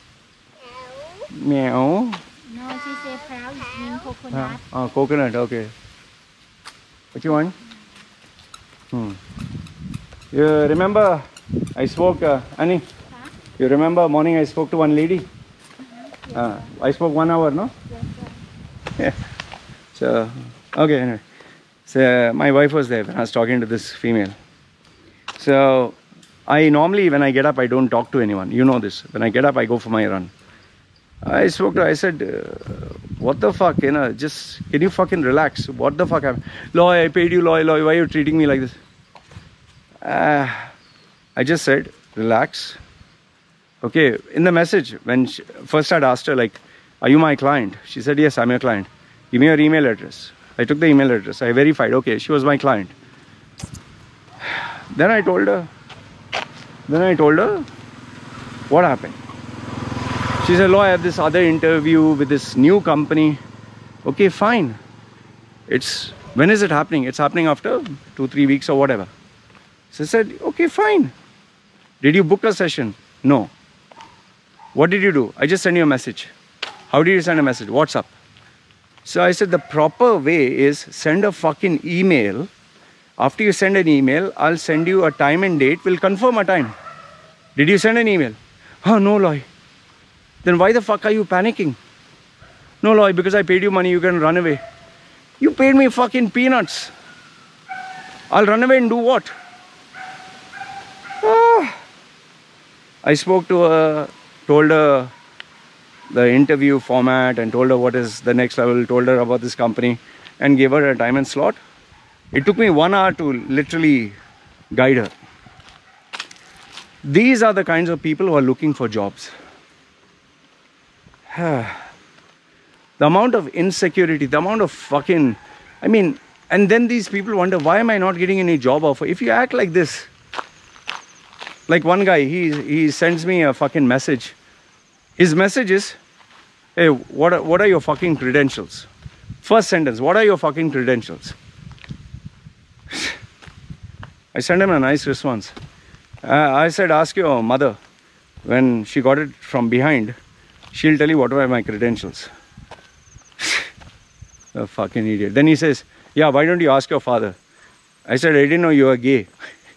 [SPEAKER 1] Meow.
[SPEAKER 2] No, she said proud means coconut.
[SPEAKER 1] Ah, oh, coconut, okay. What you want? Hmm. You remember I spoke, uh, Annie? Huh? You remember morning I spoke to one lady? Uh-huh. uh, I spoke one hour, no?
[SPEAKER 2] Yes, sir.
[SPEAKER 1] Yeah. So, okay, anyway. So, my wife was there when I was talking to this female. So, I normally, when I get up, I don't talk to anyone. You know this. When I get up, I go for my run. I spoke to her, I said, uh, what the fuck, you know, just, can you fucking relax? What the fuck? Loy, I paid you, Loy, Loy, why are you treating me like this? Uh, I just said, relax. Okay, in the message, when she, first I'd asked her, like, are you my client? She said, yes, I'm your client. Give me your email address. I took the email address. I verified, okay, she was my client. Then I told her, then I told her, what happened? She said, Loy, I have this other interview with this new company. Okay, fine. It's, when is it happening? It's happening after two, three weeks or whatever. So I said, okay, fine. Did you book a session? No. What did you do? I just sent you a message. How did you send a message? WhatsApp. So I said, the proper way is send a fucking email. After you send an email, I'll send you a time and date. We'll confirm a time. Did you send an email? Oh, no, Loy. Then why the fuck are you panicking? No, Loy, because I paid you money, you can run away. You paid me fucking peanuts. I'll run away and do what? Ah. I spoke to her, told her the interview format and told her what is the next level, told her about this company and gave her a time and slot. It took me one hour to literally guide her. These are the kinds of people who are looking for jobs. The amount of insecurity, the amount of fucking, I mean, and then these people wonder, why am I not getting any job offer? If you act like this, Like one guy, he, he sends me a fucking message. His message is, hey, what are, what are your fucking credentials? First sentence, what are your fucking credentials? I sent him a nice response. Uh, I said, ask your mother. When she got it from behind, she'll tell you what are my credentials. A fucking idiot. Then he says, yeah, why don't you ask your father? I said, I didn't know you were gay.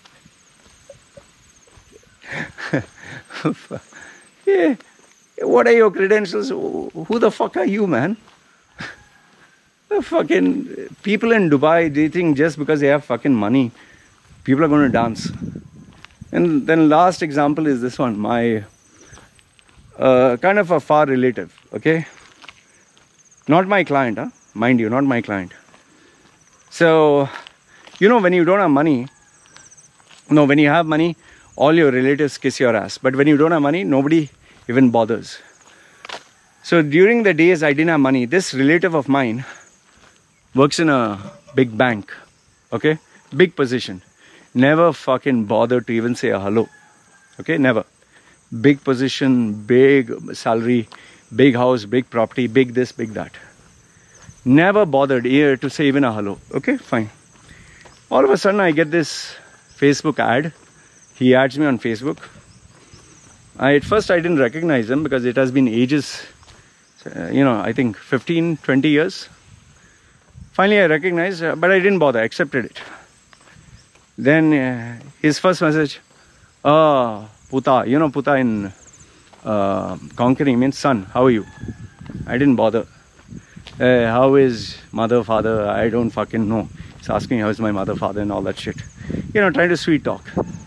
[SPEAKER 1] Yeah. What are your credentials? Who the fuck are you, man? The fucking people in Dubai, they think just because they have fucking money, people are going to dance. And then last example is this one. My uh, kind of a far relative, okay? Not my client, huh? Mind you, not my client. So, you know, when you don't have money, no, when you have money, all your relatives kiss your ass. But when you don't have money, nobody even bothers. So during the days I didn't have money, this relative of mine works in a big bank, okay? Big position. Never fucking bothered to even say a hello, okay? Never. Big position, big salary, big house, big property, big this, big that. Never bothered here to say even a hello, okay? Fine. All of a sudden I get this Facebook ad. He adds me on Facebook. I, at first I didn't recognize him because it has been ages, uh, you know, I think fifteen, twenty years. Finally I recognized, uh, but I didn't bother, I accepted it. Then uh, his first message, oh, Puta, you know Puta in uh, Konkani means son, how are you? I didn't bother. Uh, how is mother, father? I don't fucking know. He's asking how is my mother, father and all that shit. You know, trying to sweet talk.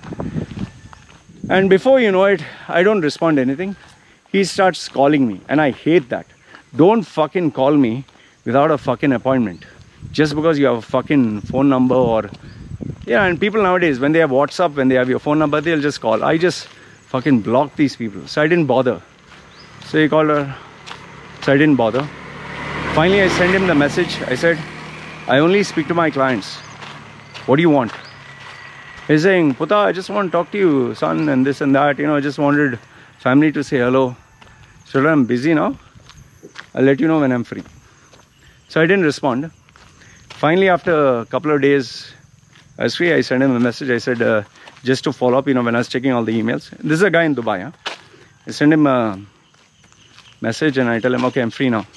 [SPEAKER 1] And before you know it, I don't respond to anything. He starts calling me and I hate that. Don't fucking call me without a fucking appointment. Just because you have a fucking phone number or... Yeah, and people nowadays, when they have WhatsApp, when they have your phone number, they'll just call. I just fucking block these people. So I didn't bother. So he called her. So I didn't bother. Finally, I sent him the message. I said, I only speak to my clients. What do you want? He's saying, Puta, I just want to talk to you, son, and this and that. You know, I just wanted family to say hello. So I'm busy now. I'll let you know when I'm free. So I didn't respond. Finally, after a couple of days, I was free. I sent him a message. I said, uh, just to follow up, you know, when I was checking all the emails. This is a guy in Dubai. Huh? I send him a message and I tell him, okay, I'm free now.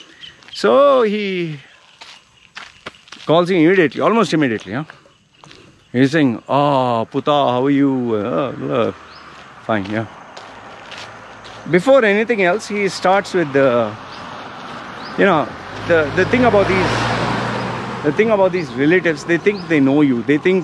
[SPEAKER 1] So he calls me immediately, almost immediately. Huh? He's saying, oh, Puta, how are you? Uh, uh, fine, yeah. Before anything else, he starts with the, you know, the, the thing about these, the thing about these relatives, they think they know you. They think,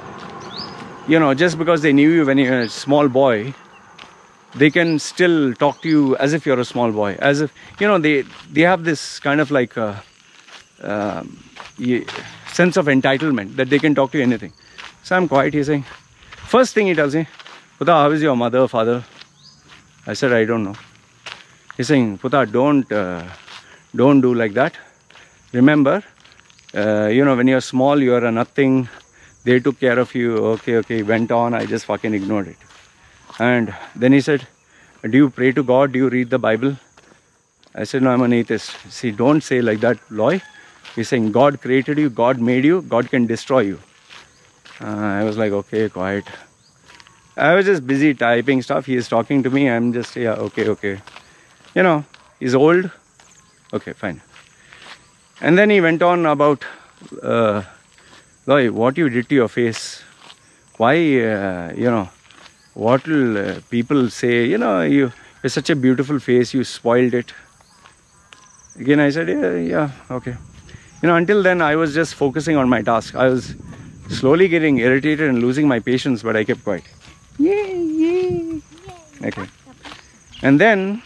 [SPEAKER 1] you know, just because they knew you when you're a small boy, they can still talk to you as if you're a small boy. As if, you know, they, they have this kind of like a, uh, sense of entitlement that they can talk to you anything. So I'm quiet. He's saying, first thing he tells me, Puta, how is your mother, father? I said, I don't know. He's saying, Puta, don't, uh, don't do like that. Remember, uh, you know, when you're small, you're a nothing. They took care of you. Okay, okay. Went on. I just fucking ignored it. And then he said, do you pray to God? Do you read the Bible? I said, no, I'm an atheist. See, don't say like that, Loy. He's saying, God created you. God made you. God can destroy you. Uh, I was like, okay, quiet. I was just busy typing stuff. He is talking to me. I'm just, yeah, okay, okay. You know, he's old. Okay, fine. And then he went on about, uh, Loy, what you did to your face. Why, uh, you know, what will uh, people say? You know, you have such a beautiful face. You spoiled it. Again, I said, yeah, yeah, okay. You know, until then, I was just focusing on my task. I was slowly getting irritated and losing my patience, but I kept quiet. Yeah, yeah. Okay. And then,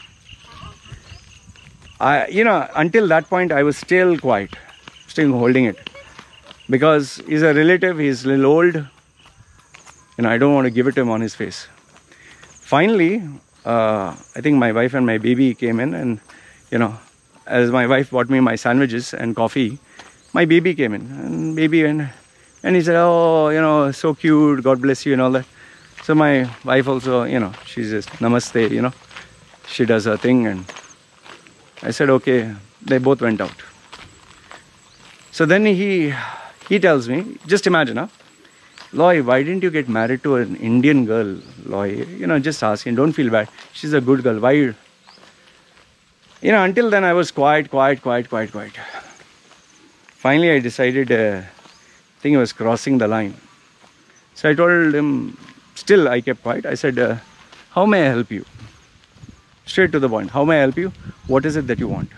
[SPEAKER 1] I, you know, until that point, I was still quiet, still holding it. Because he's a relative, he's a little old. You know, I don't want to give it to him on his face. Finally, uh, I think my wife and my baby came in and, you know, as my wife bought me my sandwiches and coffee, my baby came in. And baby and, and he said, oh, you know, so cute, God bless you and all that. So my wife also, you know, she's just namaste, you know. She does her thing, and I said, okay. They both went out. So then he he tells me, just imagine, huh? Loy, why didn't you get married to an Indian girl, Loy? You know, just asking, don't feel bad. She's a good girl. Why? You know, until then I was quiet, quiet, quiet, quiet, quiet. Finally, I decided, uh, I think I was crossing the line. So I told him, still I kept quiet. I said, uh, how may I help you? Straight to the point. How may I help you? What is it that you want?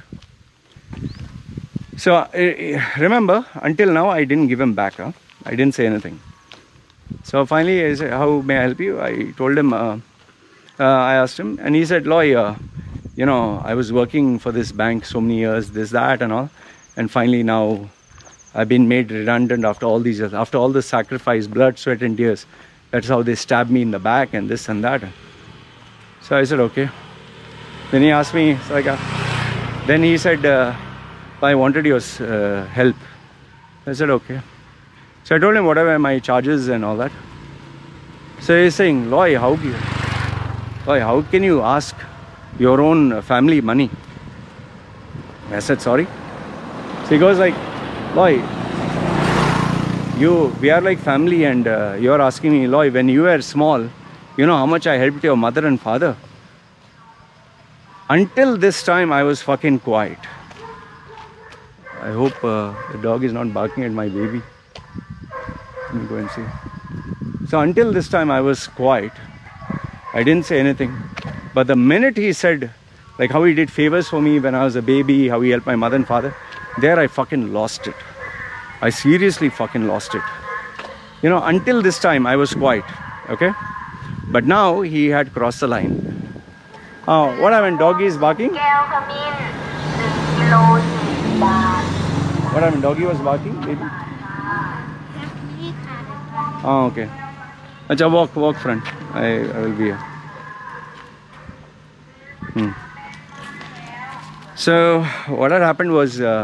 [SPEAKER 1] So uh, remember, until now I didn't give him back. Huh? I didn't say anything. So finally I said, how may I help you? I told him, uh, uh, I asked him, and he said, Loy, uh, you know, I was working for this bank so many years, this, that and all. And finally now I've been made redundant after all these years, after all the sacrifice, blood, sweat and tears. That's how they stabbed me in the back and this and that. So I said, okay. Then he asked me, so I got, then he said, uh, I wanted your uh, help. I said, okay. So I told him whatever my charges and all that. So he's saying, Loy, how, Loy, how can you ask your own family money? I said, sorry. So he goes like, Loy, you, we are like family, and uh, you're asking me, Loy, when you were small, you know how much I helped your mother and father? Until this time, I was fucking quiet. I hope uh, the dog is not barking at my baby. Let me go and see. So until this time, I was quiet. I didn't say anything. But the minute he said, like how he did favors for me when I was a baby, how he helped my mother and father, there I fucking lost it. I seriously fucking lost it. You know, until this time, I was quiet. Okay? But now he had crossed the line. Oh, what happened? Doggy is barking? What happened? Doggy was barking? Maybe. Oh, okay. Acha, walk, walk front. I, I will be here. Hmm. So, what had happened was, uh,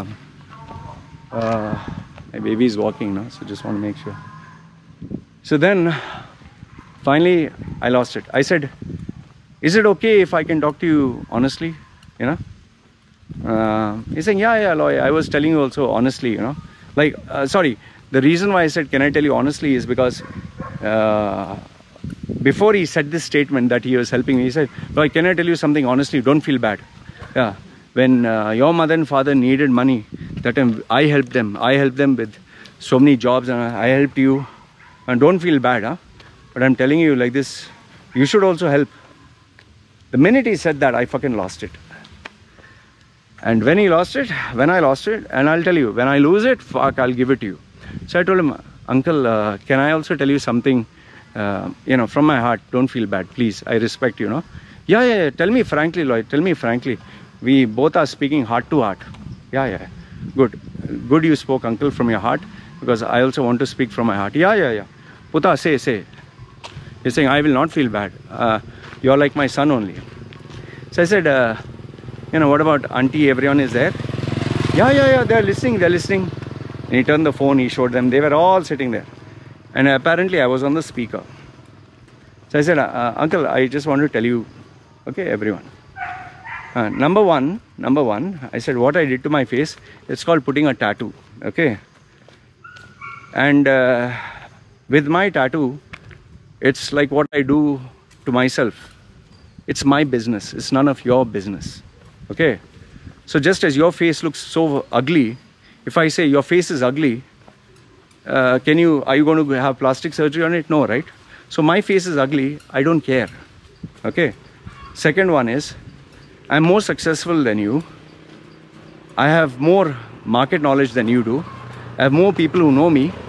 [SPEAKER 1] uh, my baby is walking now, so just want to make sure. So then, finally, I lost it. I said, is it okay if I can talk to you honestly, you know? Uh, he's saying, yeah, yeah, Loy, I was telling you also honestly, you know? Like, uh, sorry, the reason why I said, can I tell you honestly, is because uh, before he said this statement that he was helping me, he said, Loy, can I tell you something honestly? Don't feel bad. Yeah, when uh, your mother and father needed money, that time I helped them. I helped them with so many jobs, and I helped you. And don't feel bad, huh? But I'm telling you like this, you should also help. The minute he said that, I fucking lost it. And when he lost it, when I lost it, and I'll tell you, when I lose it, fuck, I'll give it to you. So I told him, Uncle, uh, can I also tell you something, uh, you know, from my heart? Don't feel bad, please. I respect you, know. Yeah, yeah, yeah. Tell me frankly, Lloyd. Tell me frankly. We both are speaking heart to heart. Yeah, yeah. Good. Good you spoke, Uncle, from your heart, because I also want to speak from my heart. Yeah, yeah, yeah. Puta, say, say. He's saying, I will not feel bad. Uh, you're like my son only. So I said, uh, you know, what about auntie? Everyone is there? Yeah, yeah, yeah. They're listening. They're listening. And he turned the phone. He showed them. They were all sitting there. And apparently I was on the speaker. So I said, uh, Uncle, I just want to tell you, okay, everyone. Uh, number one, number one, I said, what I did to my face, it's called putting a tattoo. Okay. And uh, with my tattoo, it's like what I do to myself. It's my business. It's none of your business. Okay. So just as your face looks so ugly, if I say your face is ugly, uh, can you, are you going to have plastic surgery on it? No, right? So my face is ugly. I don't care. Okay. Second one is, I'm more successful than you. I have more market knowledge than you do. I have more people who know me.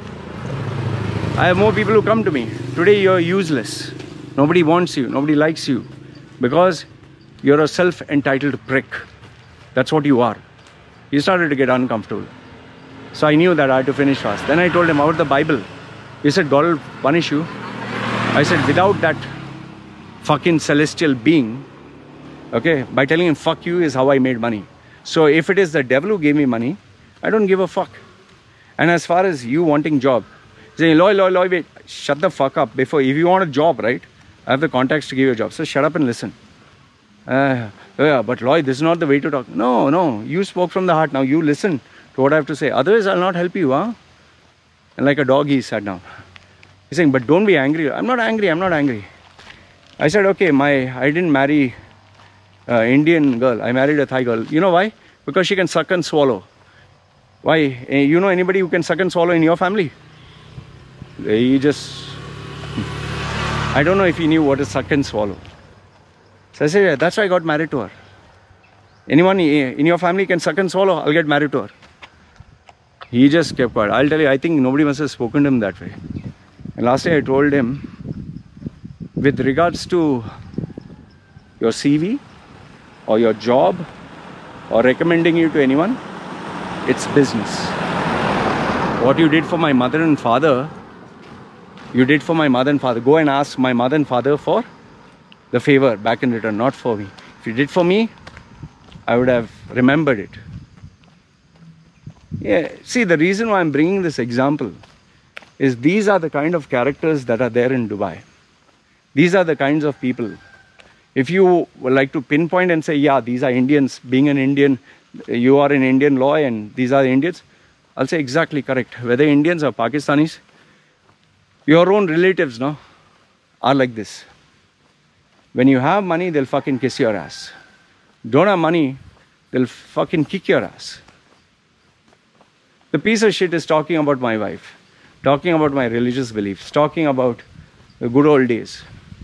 [SPEAKER 1] I have more people who come to me. Today you're useless. Nobody wants you. Nobody likes you. Because you're a self-entitled prick. That's what you are. He started to get uncomfortable. So I knew that I had to finish fast. Then I told him about the Bible. He said, God will punish you. I said, without that fucking celestial being, okay, by telling him fuck you is how I made money. So if it is the devil who gave me money, I don't give a fuck. And as far as you wanting job, Saying, Loy, Loy, Loy, wait, shut the fuck up. Before, if you want a job, right? I have the contacts to give you a job. So shut up and listen. Uh, yeah, but Loy, this is not the way to talk. No, no, you spoke from the heart. Now you listen to what I have to say. Otherwise, I'll not help you, huh? And like a dog, he sat down. He's saying, but don't be angry. I'm not angry, I'm not angry. I said, okay, my I didn't marry an Indian girl. I married a Thai girl. You know why? Because she can suck and swallow. Why? Eh, you know anybody who can suck and swallow in your family? He just... I don't know if he knew what is suck and swallow. So I said, yeah, that's why I got married to her. Anyone in your family can suck and swallow, I'll get married to her. He just kept quiet. I'll tell you, I think nobody must have spoken to him that way. And last day I told him, with regards to your C V or your job or recommending you to anyone, it's business. What you did for my mother and father, you did for my mother and father. Go and ask my mother and father for the favor back in return, not for me. If you did for me, I would have remembered it. Yeah, see, the reason why I'm bringing this example is these are the kind of characters that are there in Dubai. These are the kinds of people. If you would like to pinpoint and say, yeah, these are Indians, being an Indian, you are an Indian law and these are the Indians, I'll say exactly correct. Whether Indians or Pakistanis, your own relatives, no, are like this. When you have money, they'll fucking kiss your ass. Don't have money, they'll fucking kick your ass. The piece of shit is talking about my wife, talking about my religious beliefs, talking about the good old days.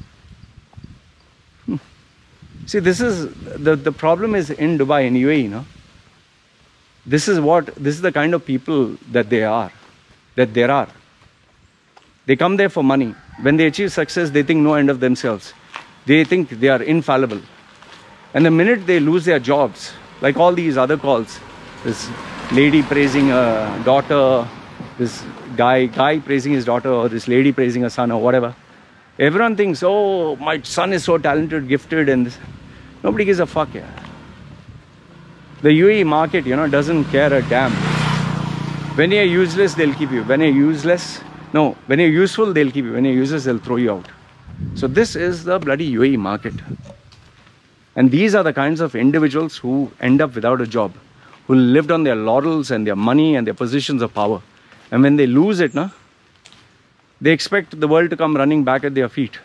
[SPEAKER 1] Hmm. See, this is, the, the problem is in Dubai, in U A E, no? This is what, this is the kind of people that they are, that there are. They come there for money. When they achieve success, they think no end of themselves. They think they are infallible. And the minute they lose their jobs, like all these other calls, this lady praising a daughter, this guy, guy praising his daughter, or this lady praising a son, or whatever. Everyone thinks, oh, my son is so talented, gifted, and this. Nobody gives a fuck, yeah. The U A E market, you know, doesn't care a damn. When you're useless, they'll keep you. When you're useless, no, when you're useful, they'll keep you. When you're useless, they'll throw you out. So this is the bloody U A E market. And these are the kinds of individuals who end up without a job, who lived on their laurels and their money and their positions of power. And when they lose it, na, they expect the world to come running back at their feet.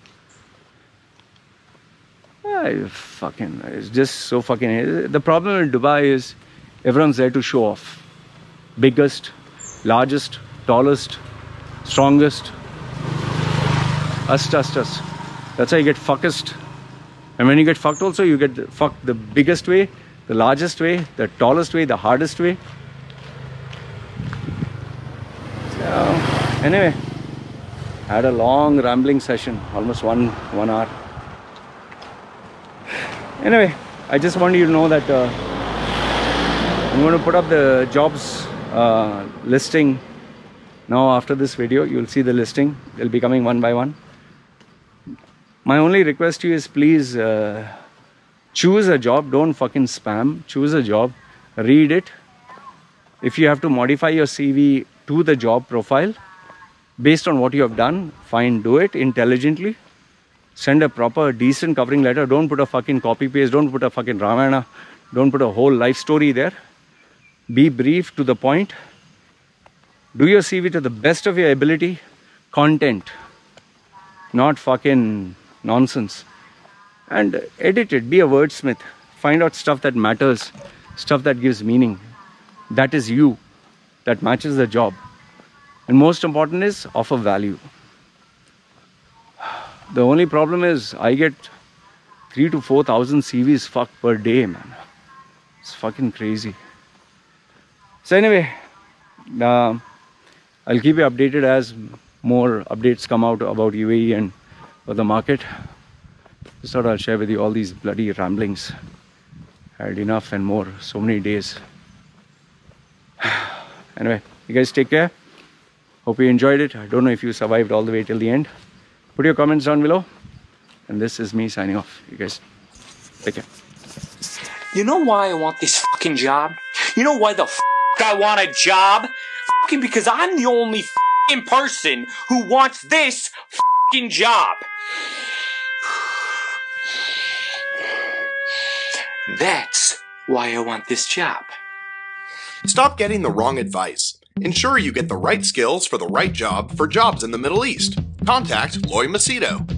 [SPEAKER 1] I fucking, it's just so fucking... The problem in Dubai is everyone's there to show off. Biggest, largest, tallest, strongest. Us, us, us. That's how you get fuckest. And when you get fucked also, you get fucked the biggest way, the largest way, the tallest way, the hardest way. So, anyway, had a long rambling session, almost one, one hour. Anyway, I just want you to know that uh, I'm going to put up the jobs uh, listing now. After this video, you'll see the listing. They'll be coming one by one. My only request to you is please uh, choose a job. Don't fucking spam. Choose a job. Read it. If you have to modify your C V to the job profile based on what you have done, fine, do it intelligently. Send a proper, decent covering letter. Don't put a fucking copy paste. Don't put a fucking Ramayana. Don't put a whole life story there. Be brief, to the point. Do your C V to the best of your ability. Content. Not fucking nonsense. And edit it. Be a wordsmith. Find out stuff that matters. Stuff that gives meaning. That is you. That matches the job. And most important is offer value. The only problem is I get three to four thousand C Vs fucked per day, man. It's fucking crazy. So anyway, uh, I'll keep you updated as more updates come out about U A E and the market. Just thought I'll share with you all these bloody ramblings. I had enough and more, so many days. Anyway, you guys take care. Hope you enjoyed it. I don't know if you survived all the way till the end. Put your comments down below. And this is me signing off. You guys take care.
[SPEAKER 3] You know why I want this fucking job? You know why the f*** I want a job? Fucking because I'm the only f***ing person who wants this f***ing job. That's why I want this job.
[SPEAKER 4] Stop getting the wrong advice. Ensure you get the right skills for the right job for jobs in the Middle East. Contact Loy Macedo.